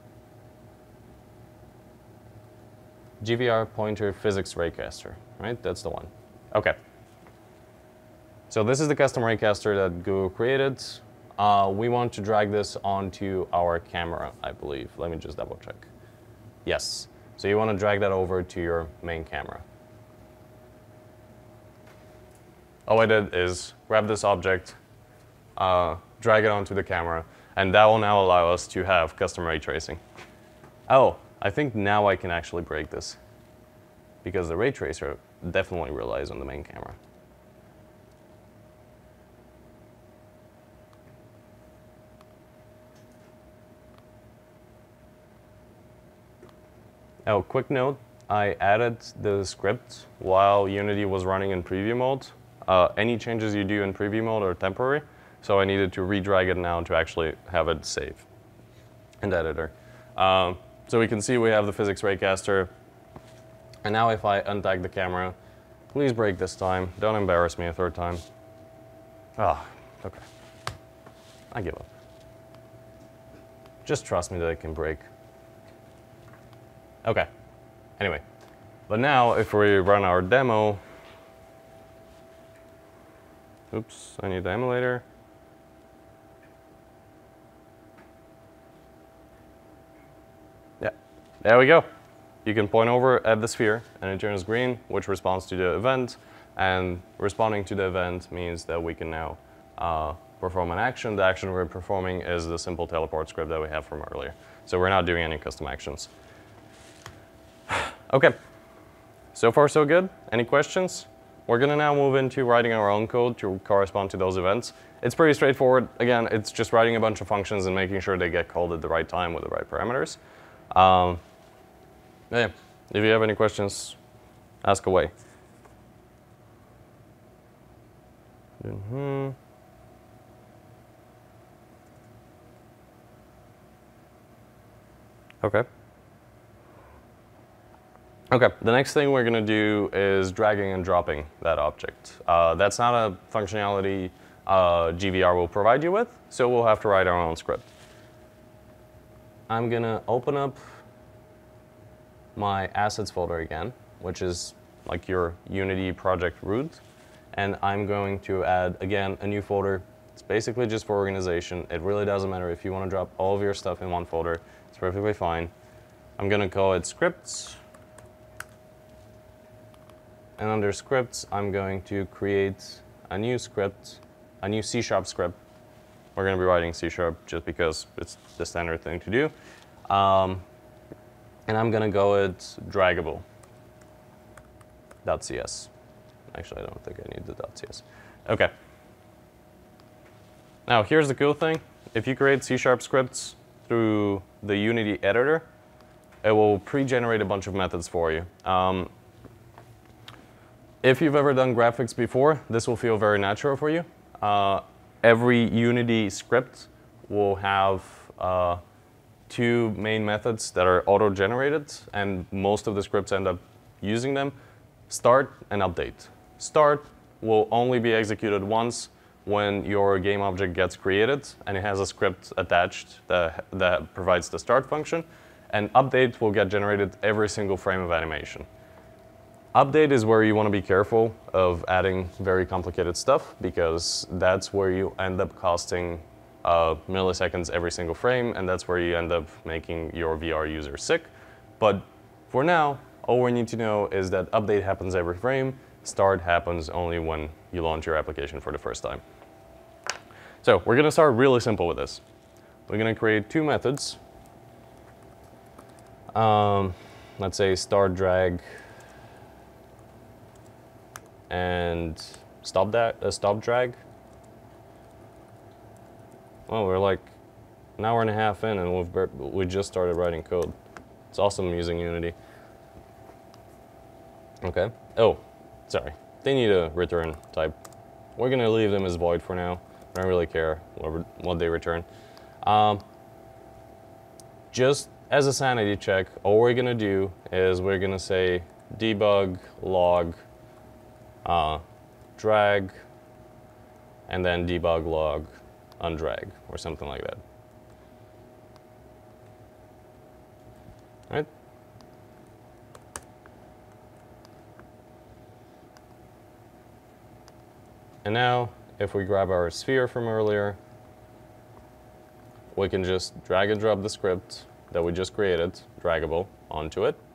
pointer physics raycaster, right? That's the one. OK. So this is the custom raycaster that Google created. We want to drag this onto our camera, I believe. Let me just double check. Yes. So you want to drag that over to your main camera. All I did is grab this object, drag it onto the camera, and that will now allow us to have custom ray tracing. Oh, I think now I can actually break this, because the ray tracer definitely relies on the main camera. Oh, quick note, I added the script while Unity was running in preview mode. Any changes you do in preview mode are temporary, so I needed to redrag it now to actually have it save in the editor. So we can see we have the physics raycaster. And now if I untag the camera, please break this time. Don't embarrass me a third time. Ah, OK. I give up. Just trust me that it can break. OK. Anyway, but now if we run our demo, oops, I need the emulator. Yeah, there we go. You can point over at the sphere and it turns green, which responds to the event. And responding to the event means that we can now perform an action. The action we're performing is the simple teleport script that we have from earlier. So we're not doing any custom actions. OK, so far so good. Any questions? We're going to now move into writing our own code to correspond to those events. It's pretty straightforward. Again, it's just writing a bunch of functions and making sure they get called at the right time with the right parameters. Yeah, if you have any questions, ask away. OK. OK, the next thing we're going to do is dragging and dropping that object. That's not a functionality GVR will provide you with, so we'll have to write our own script. I'm going to open up my assets folder again, which is like your Unity project root. And I'm going to add, again, a new folder. It's basically just for organization. It really doesn't matter if you want to drop all of your stuff in one folder. It's perfectly fine. I'm going to call it scripts. And under scripts, I'm going to create a new script, a new C# script. We're going to be writing C# just because it's the standard thing to do. And I'm going to go with draggable.cs. Actually, I don't think I need the .cs. OK. Now, here's the cool thing. If you create C# scripts through the Unity editor, it will pre-generate a bunch of methods for you. If you've ever done graphics before, this will feel very natural for you. Every Unity script will have two main methods that are auto-generated, and most of the scripts end up using them: start and update. Start will only be executed once when your game object gets created, and it has a script attached that provides the start function. And update will get generated every single frame of animation. Update is where you want to be careful of adding very complicated stuff, because that's where you end up costing milliseconds every single frame, and that's where you end up making your VR user sick. But for now, all we need to know is that update happens every frame. Start happens only when you launch your application for the first time. So we're going to start really simple with this. We're going to create two methods. Let's say start drag and stop drag. Oh, we're like an hour and a half in and we just started writing code. It's awesome using Unity. Okay. Oh, sorry. They need a return type. We're gonna leave them as void for now. I don't really care what they return. Just as a sanity check, all we're gonna do is we're gonna say debug log drag and then debug log undrag or something like that. All right. And now, if we grab our sphere from earlier, we can just drag and drop the script that we just created, draggable, onto it.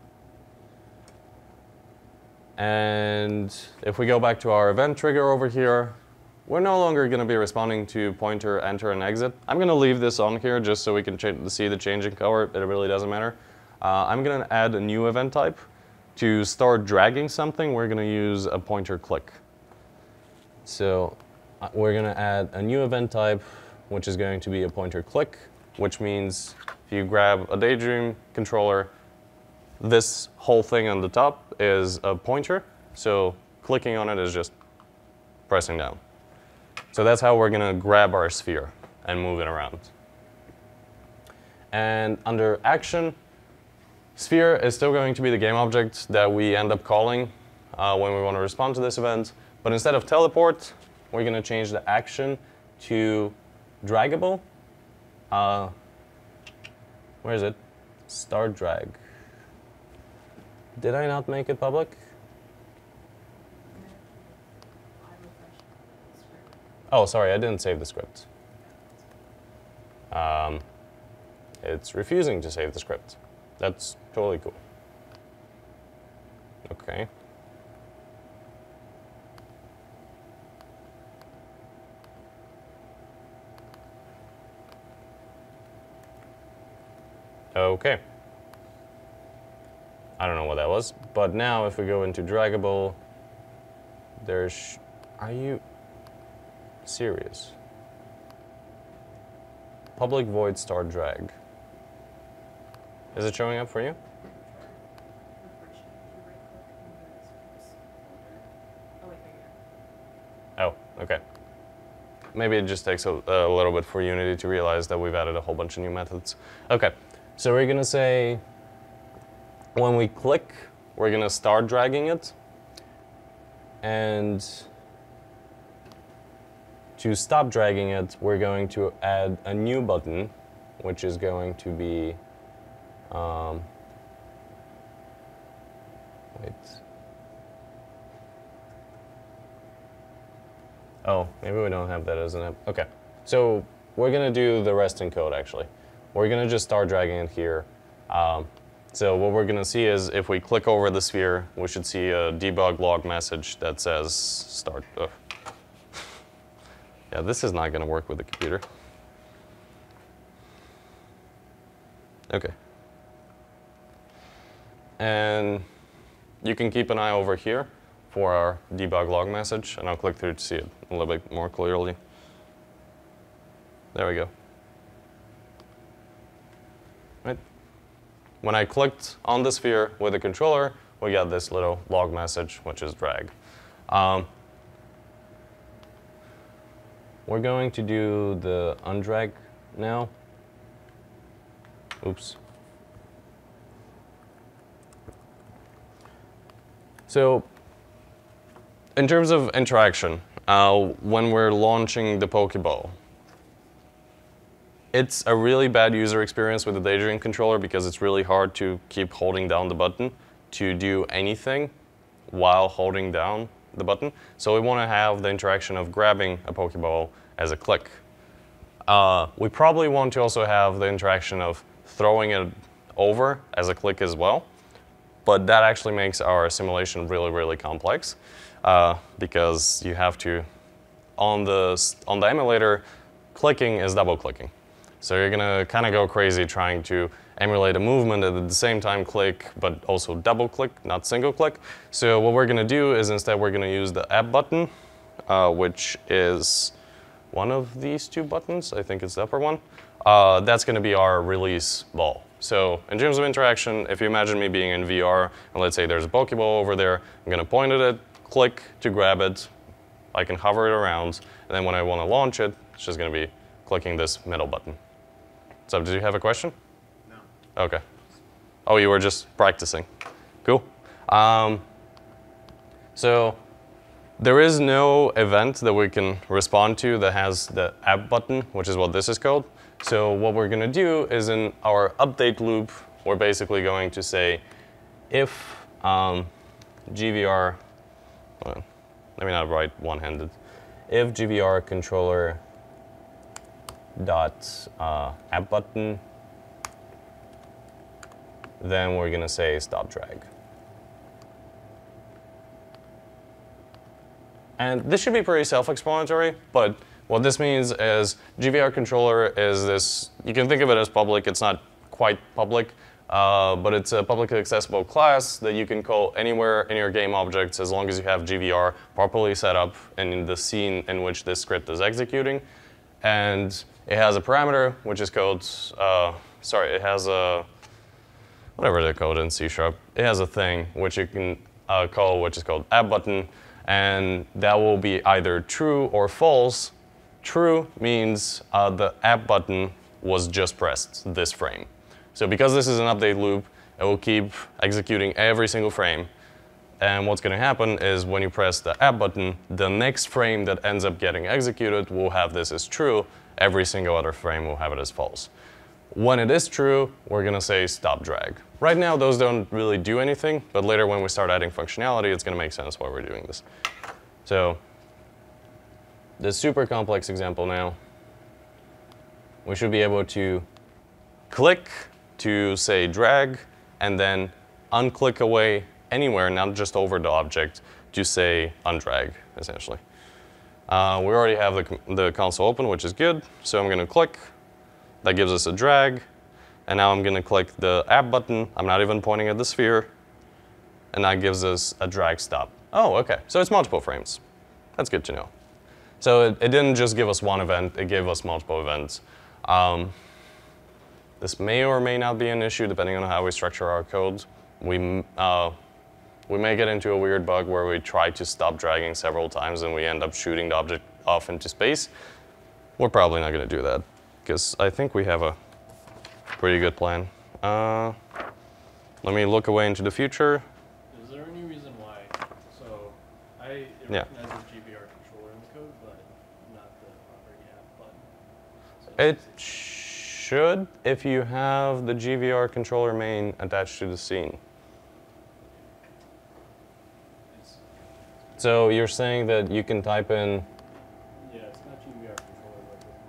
And if we go back to our event trigger over here, we're no longer going to be responding to pointer, enter, and exit. I'm going to leave this on here just so we can see the change in color. It really doesn't matter. I'm going to add a new event type. To start dragging something, we're going to use a pointer click. So we're going to add a new event type, which is going to be a pointer click, which means if you grab a Daydream controller, this whole thing on the top is a pointer. So clicking on it is just pressing down. So that's how we're going to grab our sphere and move it around. And under action, sphere is still going to be the game object that we end up calling when we want to respond to this event. But instead of teleport, we're going to change the action to draggable. Where is it? Start drag. Did I not make it public? Oh, sorry, I didn't save the script. It's refusing to save the script. That's totally cool. Okay. Okay. I don't know what that was, but now if we go into draggable, there's, are you serious? Public void start drag. Is it showing up for you? Oh, okay. Maybe it just takes a little bit for Unity to realize that we've added a whole bunch of new methods. Okay, so we're gonna say, when we click, we're gonna start dragging it. And to stop dragging it, we're going to add a new button, which is going to be, wait. Oh, maybe we don't have that as an app. Okay, so we're gonna do the rest in code actually. We're gonna just start dragging it here. So what we're gonna see is if we click over the sphere, we should see a debug log message that says start. Yeah, this is not gonna work with the computer. Okay. And you can keep an eye over here for our debug log message, and I'll click through to see it a little bit more clearly. There we go. Right. When I clicked on the sphere with the controller, we got this little log message, which is drag. We're going to do the undrag now. Oops. So, in terms of interaction, when we're launching the Pokeball, it's a really bad user experience with the Daydream controller because it's really hard to keep holding down the button to do anything while holding down the button. So we want to have the interaction of grabbing a Pokeball as a click. We probably want to also have the interaction of throwing it over as a click as well. But that actually makes our simulation really, really complex because you have to, on the emulator, clicking is double clicking. So you're gonna kind of go crazy trying to emulate a movement and at the same time click, but also double click, not single click. So what we're gonna do is instead we're gonna use the app button, which is one of these two buttons, I think it's the upper one, that's going to be our release ball. So in terms of interaction, if you imagine me being in VR, and let's say there's a Pokeball over there, I'm going to point at it, click to grab it, I can hover it around, and then when I want to launch it, it's just going to be clicking this middle button. So did you have a question? No. Okay. Oh, you were just practicing. Cool. So there is no event that we can respond to that has the app button, which is what this is called. So what we're going to do is in our update loop, we're basically going to say if GVR, well, let me not write one-handed, if GVR controller dot app button, then we're going to say stop drag. And this should be pretty self-explanatory, but what this means is GVR controller is this, you can think of it as public, it's not quite public, but it's a publicly accessible class that you can call anywhere in your game objects as long as you have GVR properly set up and in the scene in which this script is executing. And it has a parameter which is called, it has a, whatever they call it in C#, it has a thing which you can call, which is called app button. And that will be either true or false. True means the app button was just pressed this frame. So because this is an update loop, it will keep executing every single frame. And what's going to happen is when you press the app button, the next frame that ends up getting executed will have this as true. Every single other frame will have it as false. When it is true, we're going to say stop drag. Right now, those don't really do anything, but later when we start adding functionality, it's going to make sense why we're doing this. So this super complex example now, we should be able to click to say drag, and then unclick away anywhere, not just over the object, to say undrag, essentially. We already have the console open, which is good, so I'm going to click. That gives us a drag. And now I'm going to click the app button. I'm not even pointing at the sphere. And that gives us a drag stop. Oh, OK. So it's multiple frames. That's good to know. So it didn't just give us one event. It gave us multiple events. This may or may not be an issue, depending on how we structure our code. We may get into a weird bug where we try to stop dragging several times and we end up shooting the object off into space. We're probably not going to do that, because I think we have a pretty good plan. Let me look away into the future. Is there any reason why? So it recognizes GVR controller in the code, but not the property app button. So It should if you have the GVR controller main attached to the scene. So you're saying that you can type in. Yeah, it's not GVR controller, but it's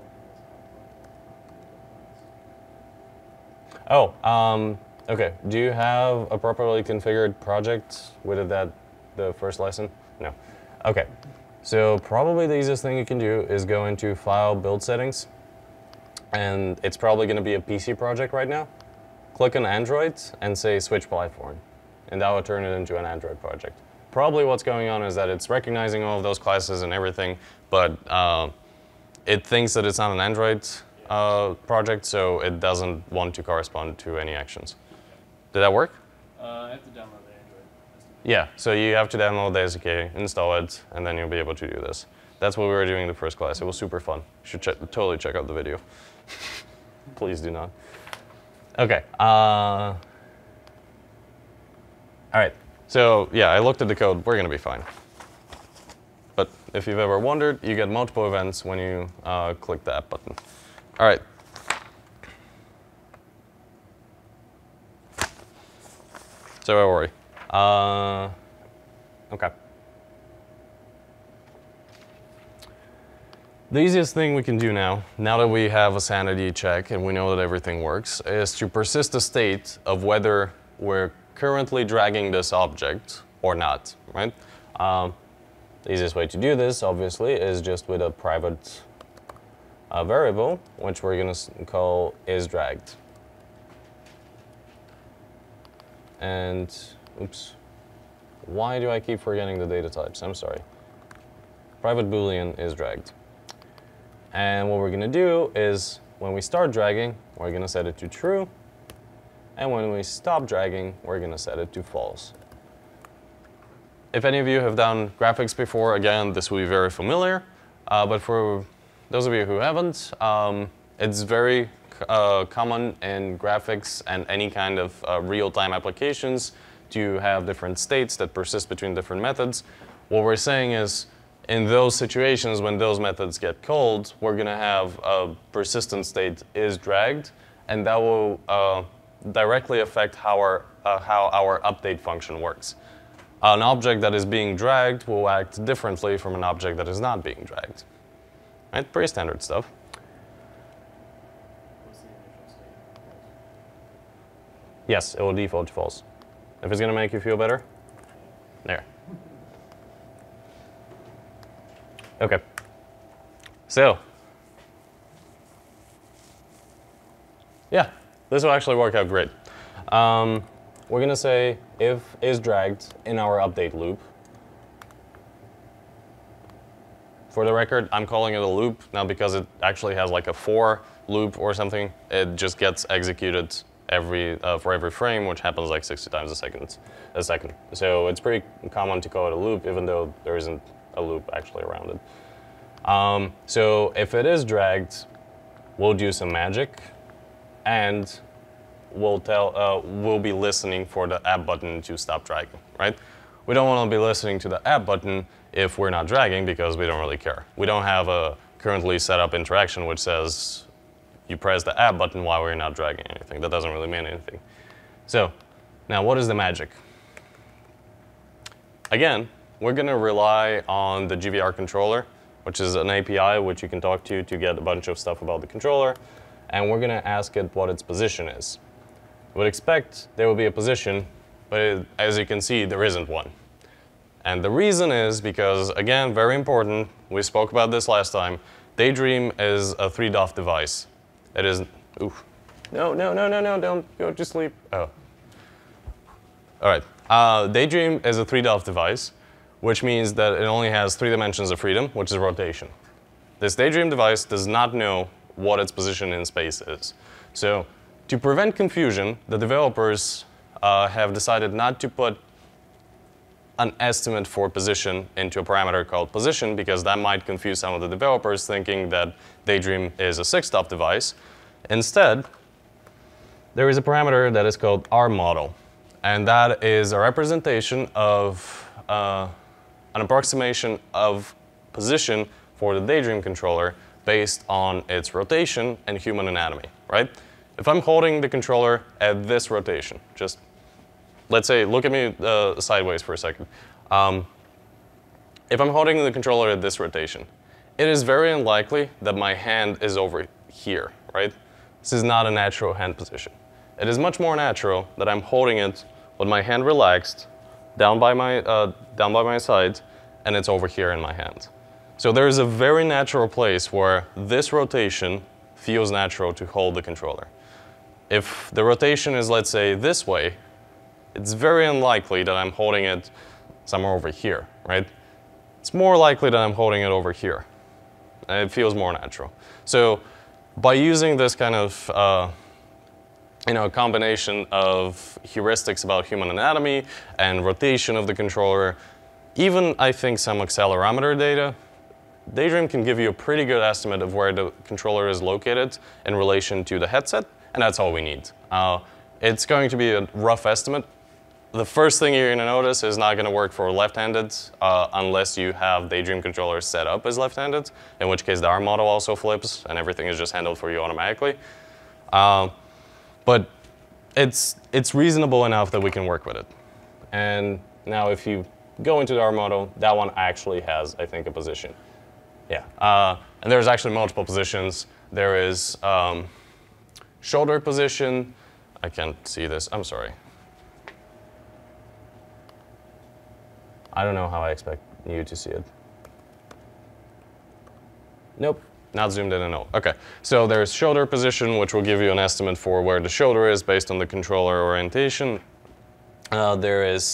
OK. Do you have a properly configured project with that the first lesson? No. OK. So probably the easiest thing you can do is go into File, Build Settings. And it's probably going to be a PC project right now. Click on Android and say Switch Platform. And that will turn it into an Android project. Probably what's going on is that it's recognizing all of those classes and everything, but it thinks that it's not an Android project, so it doesn't want to correspond to any actions. Did that work? I have to download the Android. Yeah, so you have to download the SDK, install it, and then you'll be able to do this. That's what we were doing in the first class. It was super fun. You should totally check out the video. Please do not. OK. All right. So yeah, I looked at the code. We're going to be fine. But if you've ever wondered, you get multiple events when you click the app button. All right. So where were we? OK. The easiest thing we can do now that we have a sanity check and we know that everything works, is to persist a state of whether we're currently dragging this object or not, right? The easiest way to do this, obviously, is just with a private variable, which we're going to call isDragged. And, oops, why do I keep forgetting the data types? I'm sorry. Private Boolean isDragged. And what we're going to do is when we start dragging, we're going to set it to true. And when we stop dragging, we're going to set it to false. If any of you have done graphics before, again, this will be very familiar. But for those of you who haven't, it's very common in graphics and any kind of real-time applications to have different states that persist between different methods. What we're saying is, in those situations when those methods get called, we're going to have a persistent state is dragged, and that will directly affect how our update function works. An object that is being dragged will act differently from an object that is not being dragged. Right? Pretty standard stuff. What's the initial state? Yes, it will default to false. If it's going to make you feel better, there. Okay. So, yeah, this will actually work out great. We're going to say if is dragged in our update loop. For the record, I'm calling it a loop now because it actually has like a for loop or something. It just gets executed for every frame, which happens like 60 times a second. So it's pretty common to call it a loop, even though there isn't a loop actually around it. So if it is dragged, we'll do some magic, and we'll be listening for the app button to stop dragging, right? We don't want to be listening to the app button if we're not dragging because we don't really care. We don't have a currently set up interaction which says you press the app button while we're not dragging anything. That doesn't really mean anything. So now what is the magic? Again, we're going to rely on the GVR controller, which is an API which you can talk to get a bunch of stuff about the controller, and we're going to ask it what its position is. I would expect there will be a position, but as you can see, there isn't one. And the reason is because, again, very important, we spoke about this last time, Daydream is a 3DOF device. It is, oof. No, don't go to sleep. Oh. All right, Daydream is a 3DOF device, which means that it only has 3 dimensions of freedom, which is rotation. This Daydream device does not know what its position in space is. So to prevent confusion, the developers have decided not to put an estimate for position into a parameter called position, because that might confuse some of the developers thinking that Daydream is a 6DOF device. Instead, there is a parameter that is called rmodel, and that is a representation of an approximation of position for the Daydream controller based on its rotation and human anatomy, right? If I'm holding the controller at this rotation, just let's say, look at me sideways for a second. If I'm holding the controller at this rotation, it is very unlikely that my hand is over here, right? This is not a natural hand position. It is much more natural that I'm holding it with my hand relaxed, down by my side, and it's over here in my hand. So there is a very natural place where this rotation feels natural to hold the controller. If the rotation is, let's say, this way, it's very unlikely that I'm holding it somewhere over here, right? It's more likely that I'm holding it over here. And it feels more natural. So by using this kind of combination of heuristics about human anatomy and rotation of the controller, even I think some accelerometer data, Daydream can give you a pretty good estimate of where the controller is located in relation to the headset, and that's all we need. It's going to be a rough estimate. The first thing you're going to notice is not going to work for left-handed unless you have Daydream controllers set up as left-handed, in which case the rmodel also flips and everything is just handled for you automatically. But it's reasonable enough that we can work with it. And now if you go into the rmodel, that one actually has, I think, a position. Yeah, and there's actually multiple positions. There is shoulder position. I can't see this, I'm sorry. I don't know how I expect you to see it. Nope, not zoomed in at all. Okay, so there's shoulder position, which will give you an estimate for where the shoulder is based on the controller orientation. There is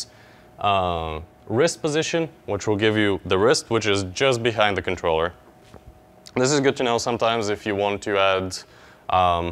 wrist position, which will give you the wrist, which is just behind the controller. This is good to know sometimes if you want to add,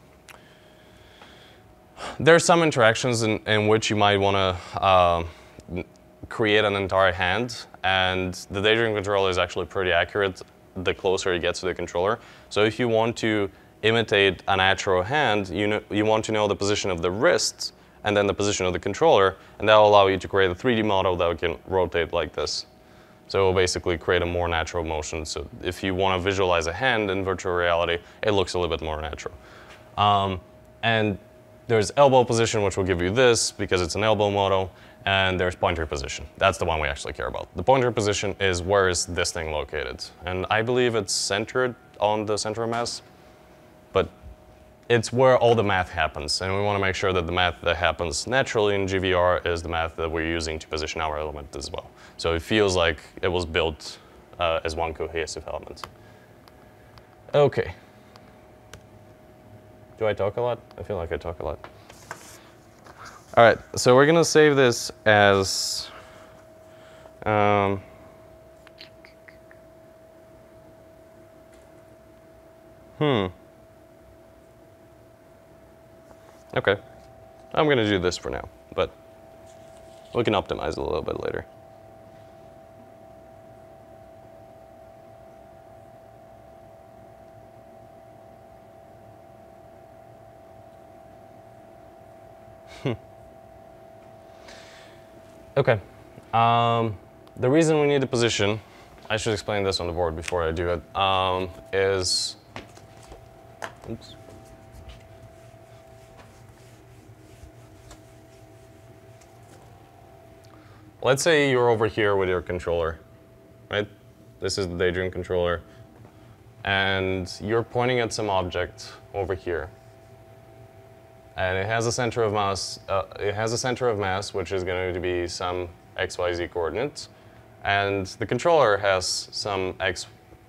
there are some interactions in which you might want to create an entire hand, and the Daydream controller is actually pretty accurate the closer it gets to the controller. So if you want to imitate a natural hand, you want to know the position of the wrist and then the position of the controller, and that will allow you to create a 3D model that can rotate like this. So it will basically create a more natural motion. So if you want to visualize a hand in virtual reality, it looks a little bit more natural. And there's elbow position, which will give you this because it's an elbow model, and there's pointer position. That's the one we actually care about. The pointer position is where is this thing located. And I believe it's centered on the center of mass, but it's where all the math happens. And we want to make sure that the math that happens naturally in GVR is the math that we're using to position our element as well. So it feels like it was built as one cohesive element. Okay. Do I talk a lot? I feel like I talk a lot. All right, so we're going to save this as Okay, I'm going to do this for now, but we can optimize it a little bit later. Okay, the reason we need a position, I should explain this on the board before I do it, is, oops. Let's say you're over here with your controller, right? This is the Daydream controller, and you're pointing at some object over here. And it has a center of mass. Which is going to be some x, y, z coordinates, and the controller has some x,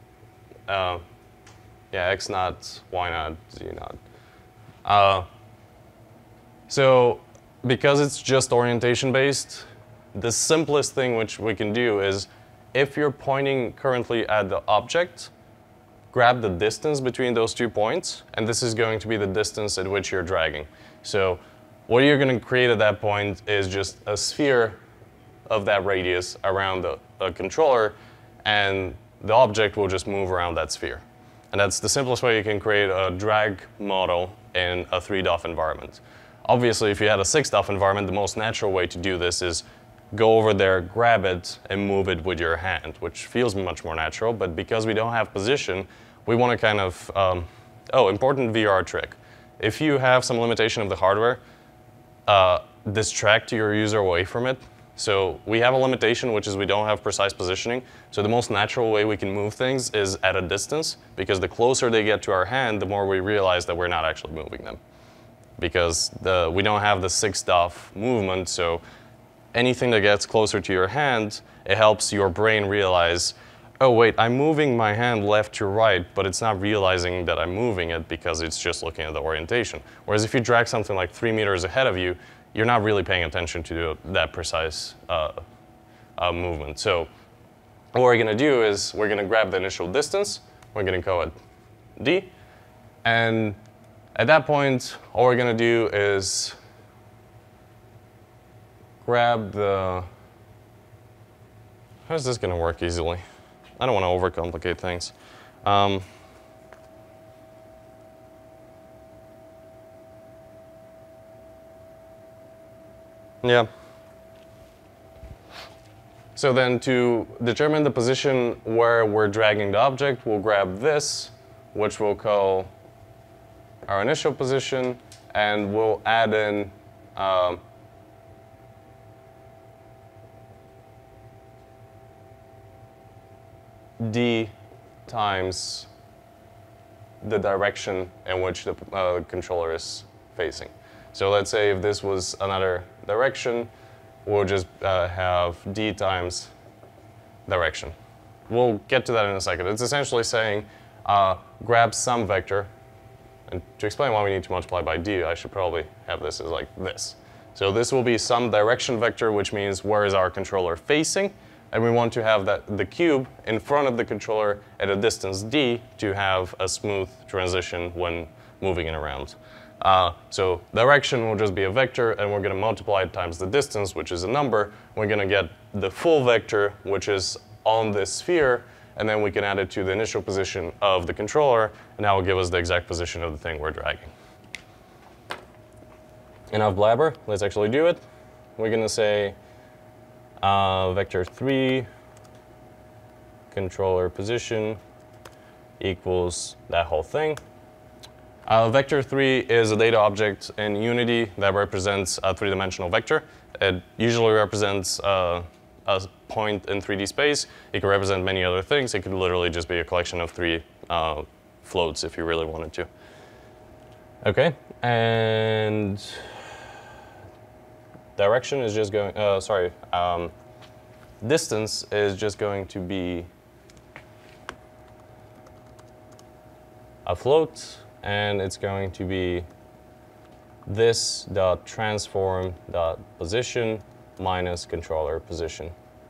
x naught, y naught, z naught. So because it's just orientation based, the simplest thing which we can do is, if you're pointing currently at the object, grab the distance between those 2 points, and this is going to be the distance at which you're dragging. So what you're going to create at that point is just a sphere of that radius around the controller, and the object will just move around that sphere. And that's the simplest way you can create a drag model in a 3DOF environment. Obviously, if you had a 6DOF environment, the most natural way to do this is go over there, grab it, and move it with your hand, which feels much more natural. But because we don't have position, we want to kind of, important VR trick. If you have some limitation of the hardware, distract your user away from it. So we have a limitation, which is we don't have precise positioning. So the most natural way we can move things is at a distance, because the closer they get to our hand, the more we realize that we're not actually moving them. Because we don't have the 6DOF movement, so anything that gets closer to your hand, it helps your brain realize, oh wait, I'm moving my hand left to right, but it's not realizing that I'm moving it because it's just looking at the orientation. Whereas if you drag something like 3 meters ahead of you, you're not really paying attention to that precise movement. So what we're going to do is we're going to grab the initial distance, we're going to go at d, and at that point, all we're going to do is grab the, how's this going to work easily? I don't want to overcomplicate things. Yeah. So then to determine the position where we're dragging the object, we'll grab this, which we'll call our initial position, and we'll add in d times the direction in which the controller is facing. So let's say if this was another direction, we'll just have d times direction. We'll get to that in a second. It's essentially saying grab some vector. And to explain why we need to multiply by d, I should probably have this as like this. So this will be some direction vector, which means where is our controller facing, and we want to have the cube in front of the controller at a distance d to have a smooth transition when moving it around. So direction will just be a vector, and we're going to multiply it times the distance, which is a number. We're going to get the full vector, which is on this sphere, and then we can add it to the initial position of the controller, and that will give us the exact position of the thing we're dragging. Enough blabber, let's actually do it. We're going to say vector 3 controller position equals that whole thing. Vector 3 is a data object in Unity that represents a three-dimensional vector. It usually represents a point in 3D space. It can represent many other things. It could literally just be a collection of 3 floats if you really wanted to. Okay, and direction is just going, distance is just going to be a float, and it's going to be this dot transform dot position minus controller position.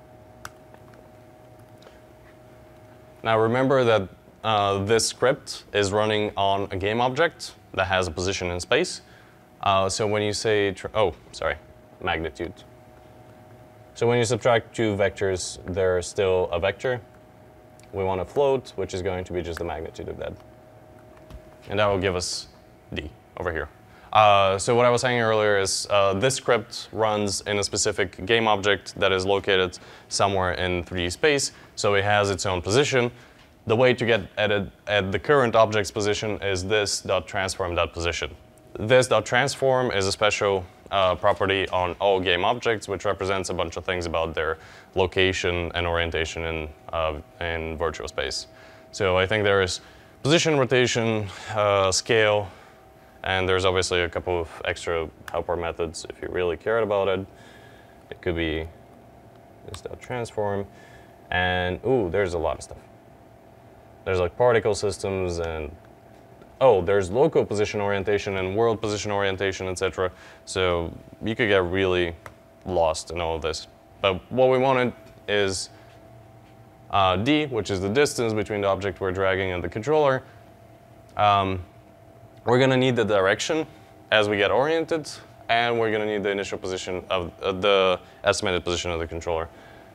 Now remember that this script is running on a game object that has a position in space. So when you say, magnitude. So when you subtract 2 vectors, there's still a vector. We want a float, which is going to be just the magnitude of that. And that will give us d over here. So what I was saying earlier is this script runs in a specific game object that is located somewhere in 3D space, so it has its own position. The way to get at the current object's position is this .transform.position. This .transform is a special property on all game objects, which represents a bunch of things about their location and orientation in virtual space. So I think there is position, rotation, scale, and there's obviously a couple of extra helper methods if you really cared about it. It could be this .transform, and ooh, there's a lot of stuff. There's like particle systems, and oh, there's local position orientation and world position orientation, etc. So you could get really lost in all of this. But what we wanted is d, which is the distance between the object we're dragging and the controller. We're going to need the direction as we get oriented, and we're going to need the initial position of the estimated position of the controller.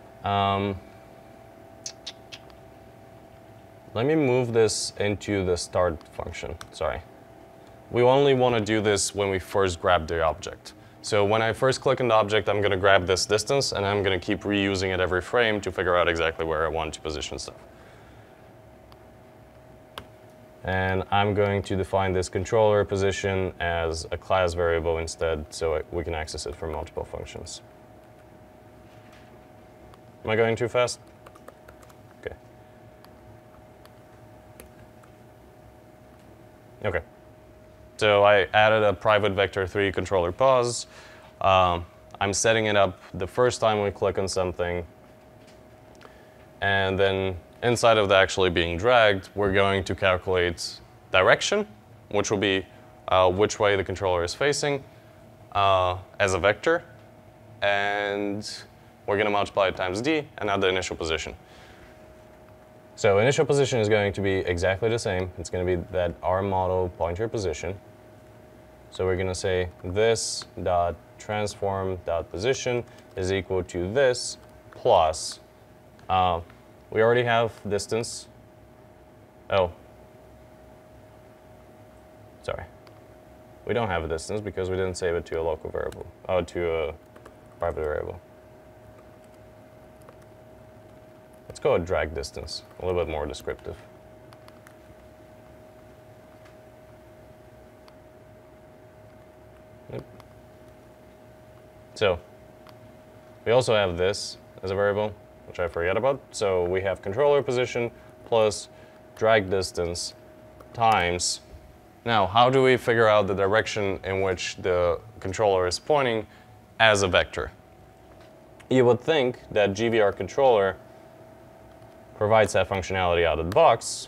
Let me move this into the start function. Sorry. We only want to do this when we first grab the object. So when I first click on the object, I'm going to grab this distance, and I'm going to keep reusing it every frame to figure out exactly where I want to position stuff. And I'm going to define this controller position as a class variable instead, so we can access it from multiple functions. Am I going too fast? Okay. Okay. So I added a private vector 3 controller pos. I'm setting it up the first time we click on something. And then inside of the actually being dragged, we're going to calculate direction, which will be which way the controller is facing as a vector. And we're going to multiply it times d and add the initial position. So initial position is going to be exactly the same. It's going to be that our model pointer position. So we're going to say this dot transform dot position is equal to this plus, we already have distance. Oh, sorry. We don't have a distance because we didn't save it to a local variable, to a private variable. Let's go with drag distance, a little bit more descriptive. Yep. So we also have this as a variable, which I forget about. So we have controller position plus drag distance times. Now, how do we figure out the direction in which the controller is pointing as a vector? You would think that GVR controller provides that functionality out of the box,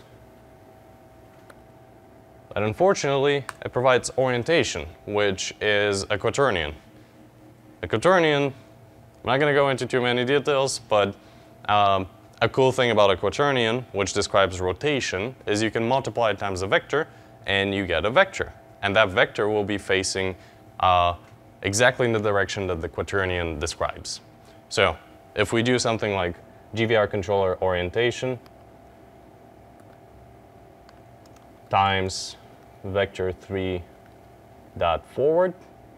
but unfortunately, it provides orientation, which is a quaternion. A quaternion, I'm not going to go into too many details, but A cool thing about a quaternion, which describes rotation, is you can multiply it times a vector, and you get a vector. And that vector will be facing exactly in the direction that the quaternion describes. So if we do something like GVR controller orientation times vector 3 dot forward,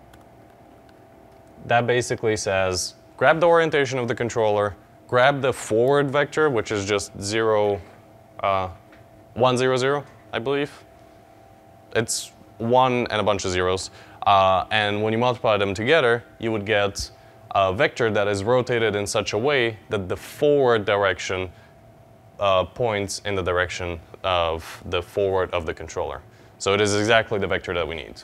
that basically says grab the orientation of the controller, grab the forward vector, which is just 0, 1, 0, 0, I believe. It's 1 and a bunch of zeros. And when you multiply them together, you would get a vector that is rotated in such a way that the forward direction points in the direction of the forward of the controller. So it is exactly the vector that we need.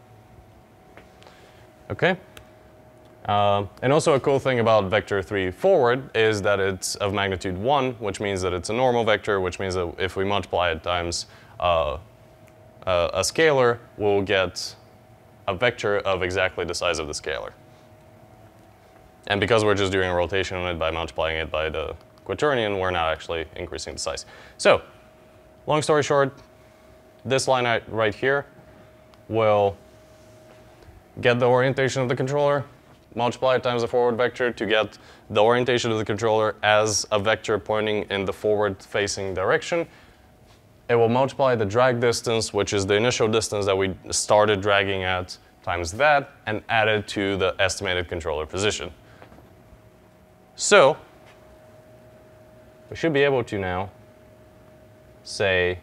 Okay? And also a cool thing about vector 3 forward is that it's of magnitude 1, which means that it's a normal vector, which means that if we multiply it times a scalar, we'll get a vector of exactly the size of the scalar. And because we're just doing a rotation on it by multiplying it by the quaternion, we're not actually increasing the size. So, long story short, this line right here will get the orientation of the controller, multiply it times the forward vector to get the orientation of the controller as a vector pointing in the forward-facing direction. It will multiply the drag distance, which is the initial distance that we started dragging at, times that, and add it to the estimated controller position. So, we should be able to now say,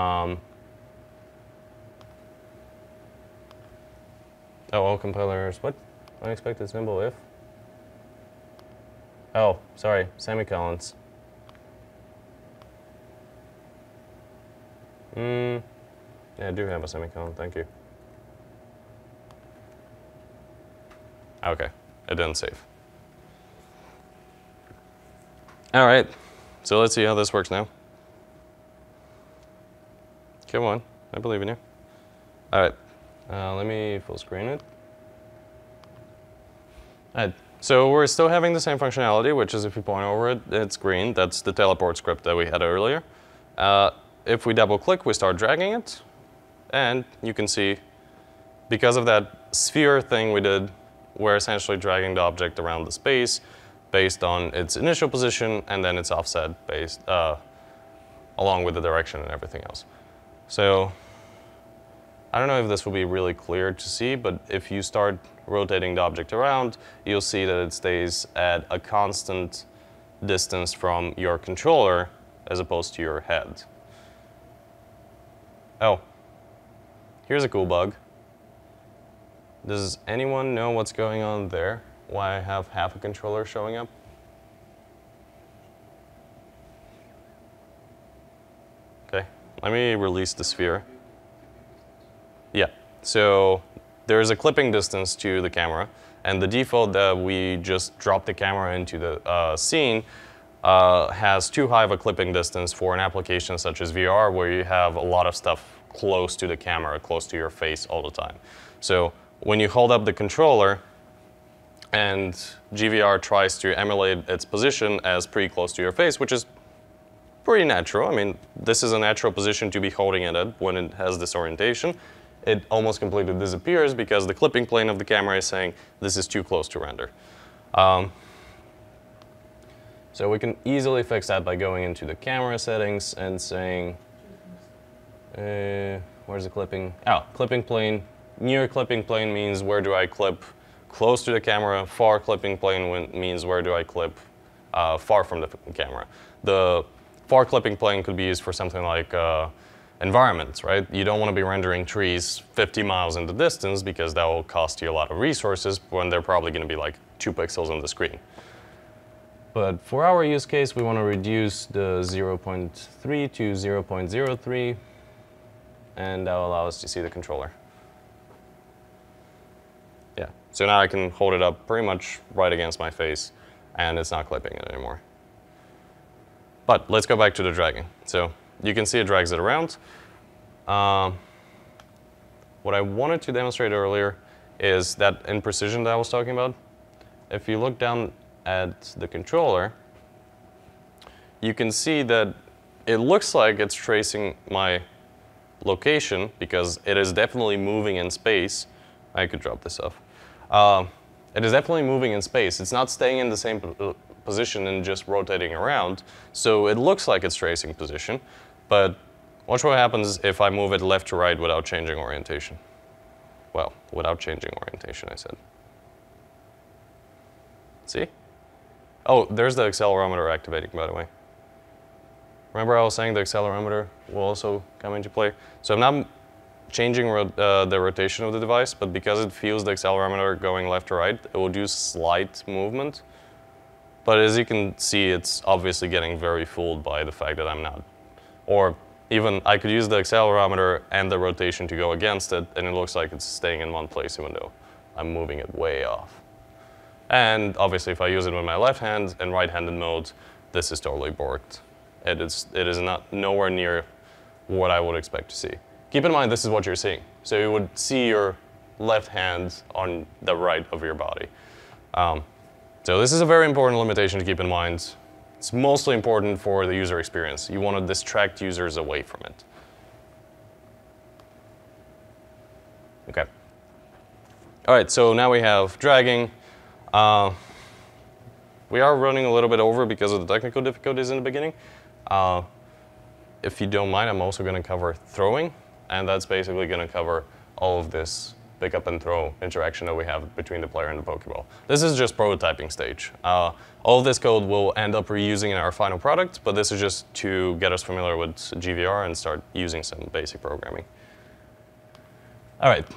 all compilers, what? Unexpected symbol if? Oh, sorry, semicolons. Yeah, I do have a semicolon, thank you. Okay, it didn't save. All right, so let's see how this works now. Come on, I believe in you. All right, let me full screen it. All right, so we're still having the same functionality, which is if you point over it, it's green. That's the teleport script that we had earlier. If we double click, we start dragging it. And you can see, because of that sphere thing we did, we're essentially dragging the object around the space based on its initial position and then its offset based along with the direction and everything else. So I don't know if this will be really clear to see, but if you start rotating the object around, you'll see that it stays at a constant distance from your controller as opposed to your head. Oh, here's a cool bug. Does anyone know what's going on there? Why I have half a controller showing up? Okay, let me release the sphere. Yeah, so there's a clipping distance to the camera, and the default that we just drop the camera into the scene has too high of a clipping distance for an application such as VR, where you have a lot of stuff close to the camera, close to your face all the time. So when you hold up the controller and GVR tries to emulate its position as pretty close to your face, which is pretty natural. I mean, this is a natural position to be holding it at when it has this orientation. It almost completely disappears because the clipping plane of the camera is saying this is too close to render. So we can easily fix that by going into the camera settings and saying, where's the clipping? Oh, clipping plane. Near clipping plane means where do I clip close to the camera. Far clipping plane means where do I clip far from the camera. The far clipping plane could be used for something like environments, right? You don't want to be rendering trees 50 miles in the distance because that will cost you a lot of resources when they're probably going to be like 2 pixels on the screen. But for our use case, we want to reduce the 0.3 to 0.03, and that will allow us to see the controller. Yeah, so now I can hold it up pretty much right against my face, and it's not clipping it anymore. But let's go back to the dragging. So you can see it drags it around. What I wanted to demonstrate earlier is that imprecision that I was talking about. If you look down at the controller, you can see that it looks like it's tracing my location because it is definitely moving in space. I could drop this off. It is definitely moving in space. It's not staying in the same position and just rotating around. So it looks like it's tracing position, but watch what happens if I move it left to right without changing orientation. Well, without changing orientation, I said. See? Oh, there's the accelerometer activating, by the way. Remember I was saying the accelerometer will also come into play? So I'm not changing the rotation of the device, but because it feels the accelerometer going left to right, it will do slight movement. But as you can see, it's obviously getting very fooled by the fact that I'm not. Or even I could use the accelerometer and the rotation to go against it, and it looks like it's staying in one place even though I'm moving it way off. And obviously if I use it with my left hand and right-handed mode, this is totally borked. It is not nowhere near what I would expect to see. Keep in mind this is what you're seeing. So you would see your left hand on the right of your body. So this is a very important limitation to keep in mind. It's mostly important for the user experience. You want to distract users away from it. Okay. All right, so now we have dragging. We are running a little bit over because of the technical difficulties in the beginning. If you don't mind, I'm also going to cover throwing, and that's basically going to cover all of this pick up and throw interaction that we have between the player and the Pokeball. This is just prototyping stage. All of this code we'll end up reusing in our final product, but this is just to get us familiar with GVR and start using some basic programming. All right.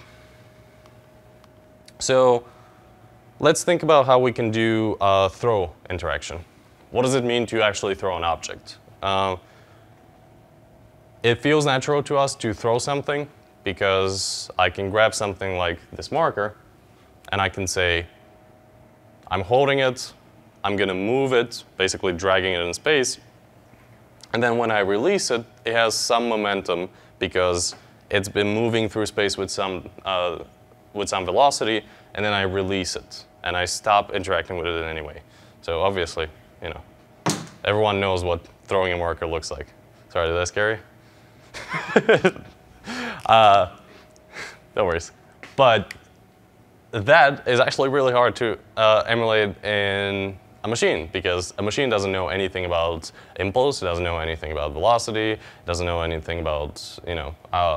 So let's think about how we can do throw interaction. What does it mean to actually throw an object? It feels natural to us to throw something because I can grab something like this marker and I can say, I'm holding it, I'm going to move it, basically dragging it in space, and then when I release it, it has some momentum because it's been moving through space with some velocity, and then I release it and I stop interacting with it in any way. So obviously, you know, everyone knows what throwing a marker looks like. Sorry, did that scare you? No worries. But that is actually really hard to emulate in a machine because a machine doesn't know anything about impulse, it doesn't know anything about velocity, it doesn't know anything about, you know,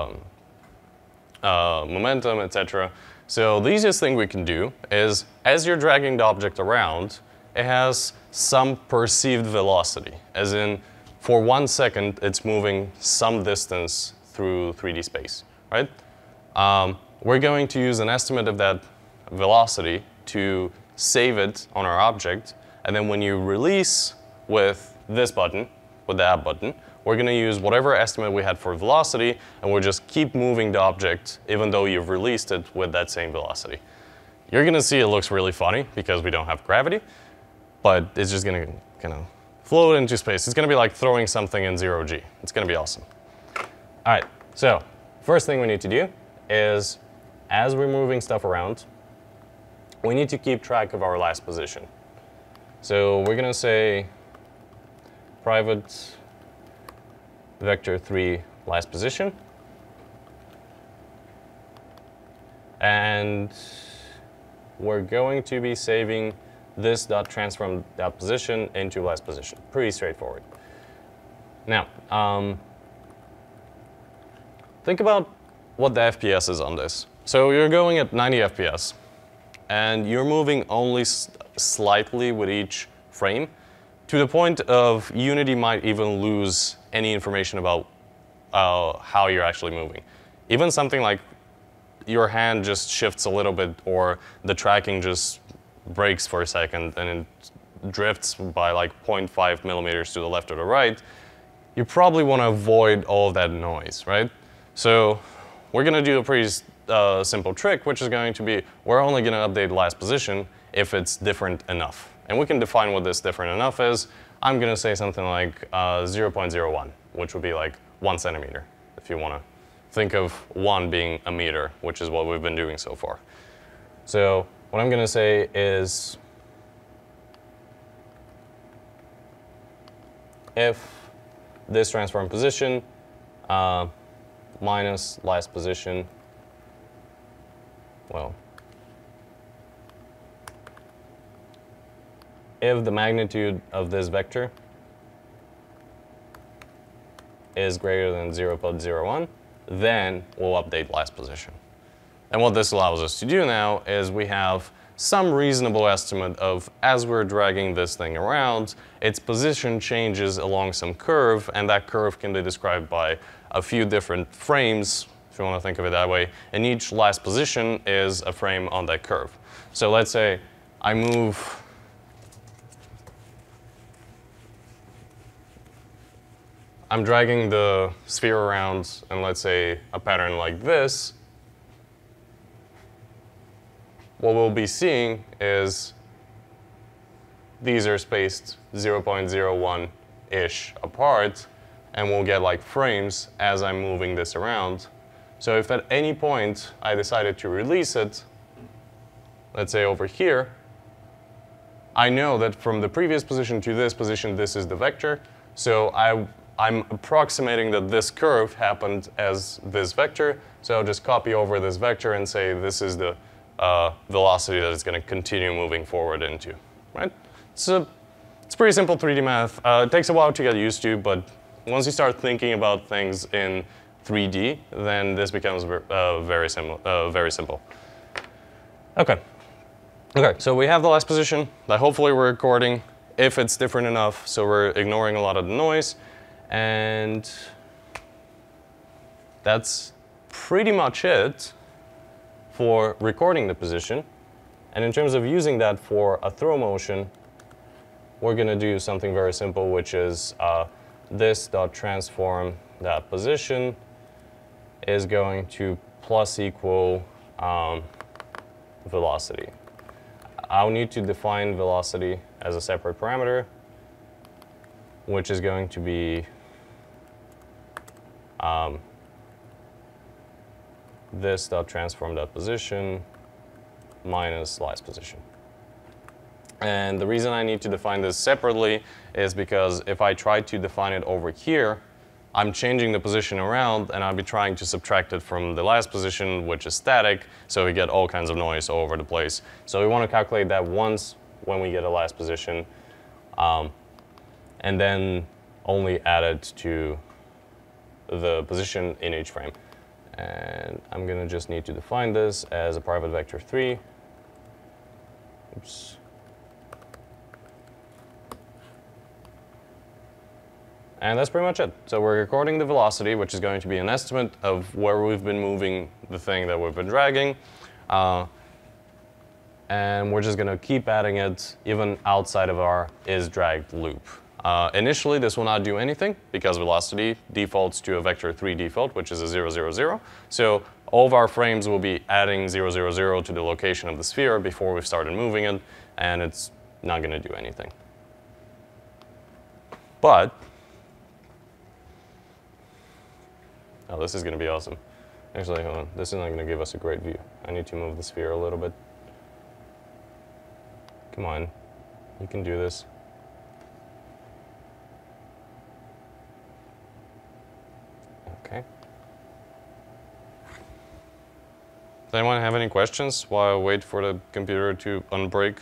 momentum, etc. So the easiest thing we can do is, as you're dragging the object around, it has some perceived velocity, as in, for 1 second, it's moving some distance through 3D space, right? We're going to use an estimate of that velocity to save it on our object, and then when you release with this button, with the app button, we're going to use whatever estimate we had for velocity, and we'll just keep moving the object even though you've released it with that same velocity. You're going to see it looks really funny because we don't have gravity, but it's just going to kind of float into space. It's going to be like throwing something in 0G. It's going to be awesome. All right, so first thing we need to do is, as we're moving stuff around, we need to keep track of our last position. So we're going to say private vector3 last position. And we're going to be saving this dot transform dot position into last position. Pretty straightforward. Now, think about what the FPS is on this. So you're going at 90 FPS, and you're moving only slightly with each frame, to the point of Unity might even lose any information about how you're actually moving. Even something like your hand just shifts a little bit, or the tracking just breaks for a second and it drifts by like 0.5 millimeters to the left or the right, you probably want to avoid all of that noise, right? So we're going to do a pretty simple trick, which is going to be, we're only going to update last position if it's different enough. And we can define what this different enough is. I'm going to say something like 0.01, which would be like 1 centimeter, if you want to think of 1 being a meter, which is what we've been doing so far. So what I'm going to say is if this transform position minus last position, well, if the magnitude of this vector is greater than 0.01, then we'll update last position. And what this allows us to do now is we have some reasonable estimate of, as we're dragging this thing around, its position changes along some curve, and that curve can be described by a few different frames, if you want to think of it that way, and each last position is a frame on that curve. So let's say I move I'm dragging the sphere around in, let's say, a pattern like this. What we'll be seeing is these are spaced 0.01-ish apart, and we'll get like frames as I'm moving this around. So if at any point I decided to release it, let's say over here, I know that from the previous position to this position, this is the vector. So I'm approximating that this curve happened as this vector. So I'll just copy over this vector and say this is the velocity that it's going to continue moving forward into, right? So it's pretty simple 3D math. It takes a while to get used to, but once you start thinking about things in 3D, then this becomes very simple. Okay. Okay, so we have the last position that hopefully we're recording if it's different enough, so we're ignoring a lot of the noise. And that's pretty much it for recording the position. And in terms of using that for a throw motion, we're going to do something very simple, which is this dot transform that position is going to plus equal velocity. I'll need to define velocity as a separate parameter, which is going to be this dot transform that position minus last position. And the reason I need to define this separately is because if I try to define it over here, I'm changing the position around, and I'll be trying to subtract it from the last position, which is static, so we get all kinds of noise all over the place. So we want to calculate that once when we get a last position, and then only add it to the position in each frame. And I'm going to just need to define this as a private vector 3. Oops. And that's pretty much it. So we're recording the velocity, which is going to be an estimate of where we've been moving the thing that we've been dragging. And we're just going to keep adding it even outside of our isDragged loop. Initially, this will not do anything because velocity defaults to a vector 3 default, which is a 0, 0, 0. So all of our frames will be adding 0, 0, 0 to the location of the sphere before we've started moving it, and it's not going to do anything. But, oh, this is going to be awesome. Actually, hold on. This is not going to give us a great view. I need to move the sphere a little bit. Come on. You can do this. Okay. Does anyone have any questions while I wait for the computer to unbreak?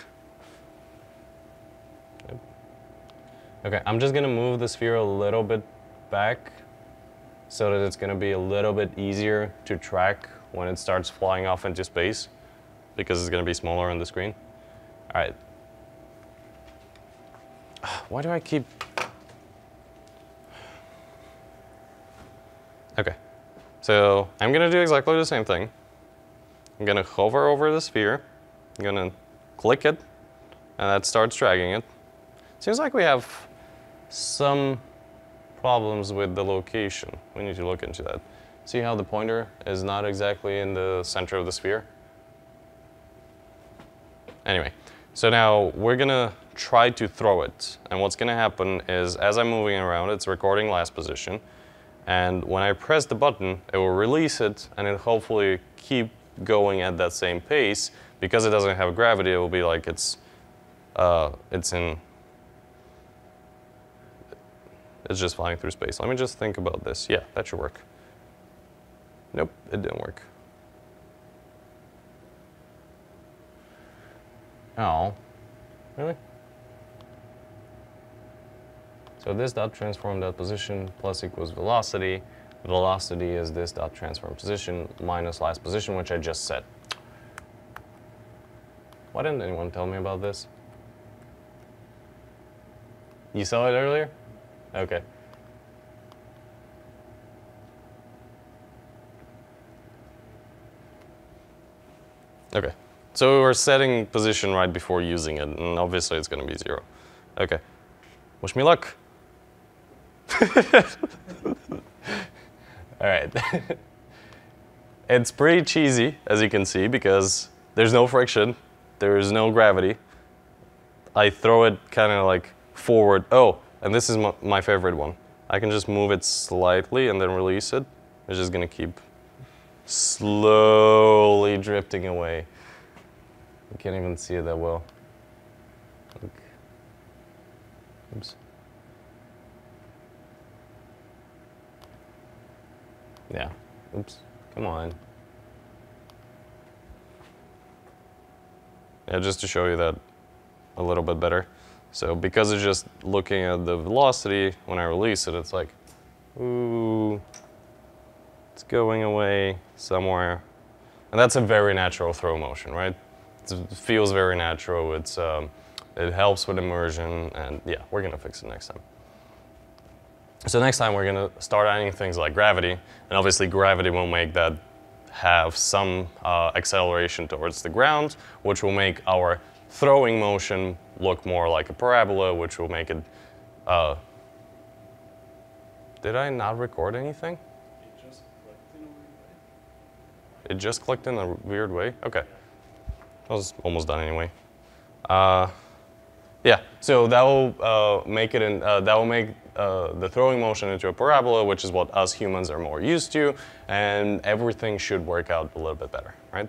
Yep. Okay, I'm just going to move the sphere a little bit back so that it's going to be a little bit easier to track when it starts flying off into space, because it's going to be smaller on the screen. All right. Why do I keep... Okay. So I'm going to do exactly the same thing. I'm going to hover over the sphere. I'm going to click it, and that starts dragging it. Seems like we have some problems with the location. We need to look into that. See how the pointer is not exactly in the center of the sphere? Anyway, so now we're going to try to throw it. And what's going to happen is, as I'm moving around, it's recording last position. And when I press the button, it will release it, and it'll hopefully keep going at that same pace. Because it doesn't have gravity, it will be like it's in... It's just flying through space. Let me just think about this. Yeah, that should work. Nope, it didn't work. Oh, really? So this dot transform dot position plus equals velocity. Velocity is this dot transform position minus last position, which I just said. Why didn't anyone tell me about this? You saw it earlier? Okay. Okay. So we're setting position right before using it, and obviously it's going to be 0. Okay. Wish me luck. All right. It's pretty cheesy, as you can see, because there's no friction, there's no gravity. I throw it kind of like forward. Oh, and this is my favorite one. I can just move it slightly and then release it. It's just going to keep slowly drifting away. You can't even see it that well. Look. Oops. Yeah. Oops. Come on. Yeah, just to show you that a little bit better. So because it's just looking at the velocity, when I release it, it's like, ooh, it's going away somewhere. And that's a very natural throw motion, right? It feels very natural. It's, it helps with immersion, and yeah, we're gonna fix it next time. So next time we're gonna start adding things like gravity, and obviously gravity will make that have some acceleration towards the ground, which will make our throwing motion look more like a parabola, which will make it, did I not record anything? It just clicked in a weird way? Okay. I was almost done anyway. Yeah, so that will make it that will make the throwing motion into a parabola, which is what us humans are more used to, and everything should work out a little bit better, right?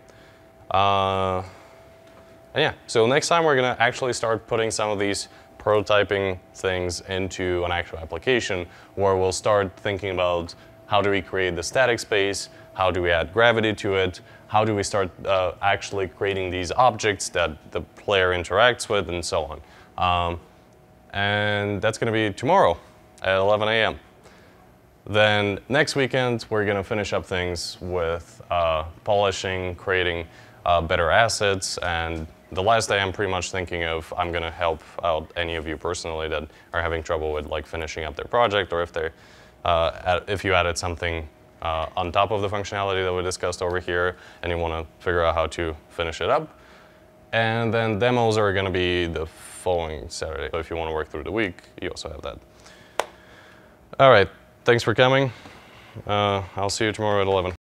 And yeah, so next time we're gonna actually start putting some of these prototyping things into an actual application, where we'll start thinking about how do we create the static space, how do we add gravity to it, how do we start actually creating these objects that the player interacts with, and so on. And that's going to be tomorrow at 11 a.m. Then next weekend, we're going to finish up things with polishing, creating better assets, and the last day I'm pretty much thinking of, I'm going to help out any of you personally that are having trouble with like finishing up their project, or if they're if you added something on top of the functionality that we discussed over here and you want to figure out how to finish it up. And then demos are going to be the following Saturday. So if you want to work through the week, you also have that. All right, thanks for coming. I'll see you tomorrow at 11.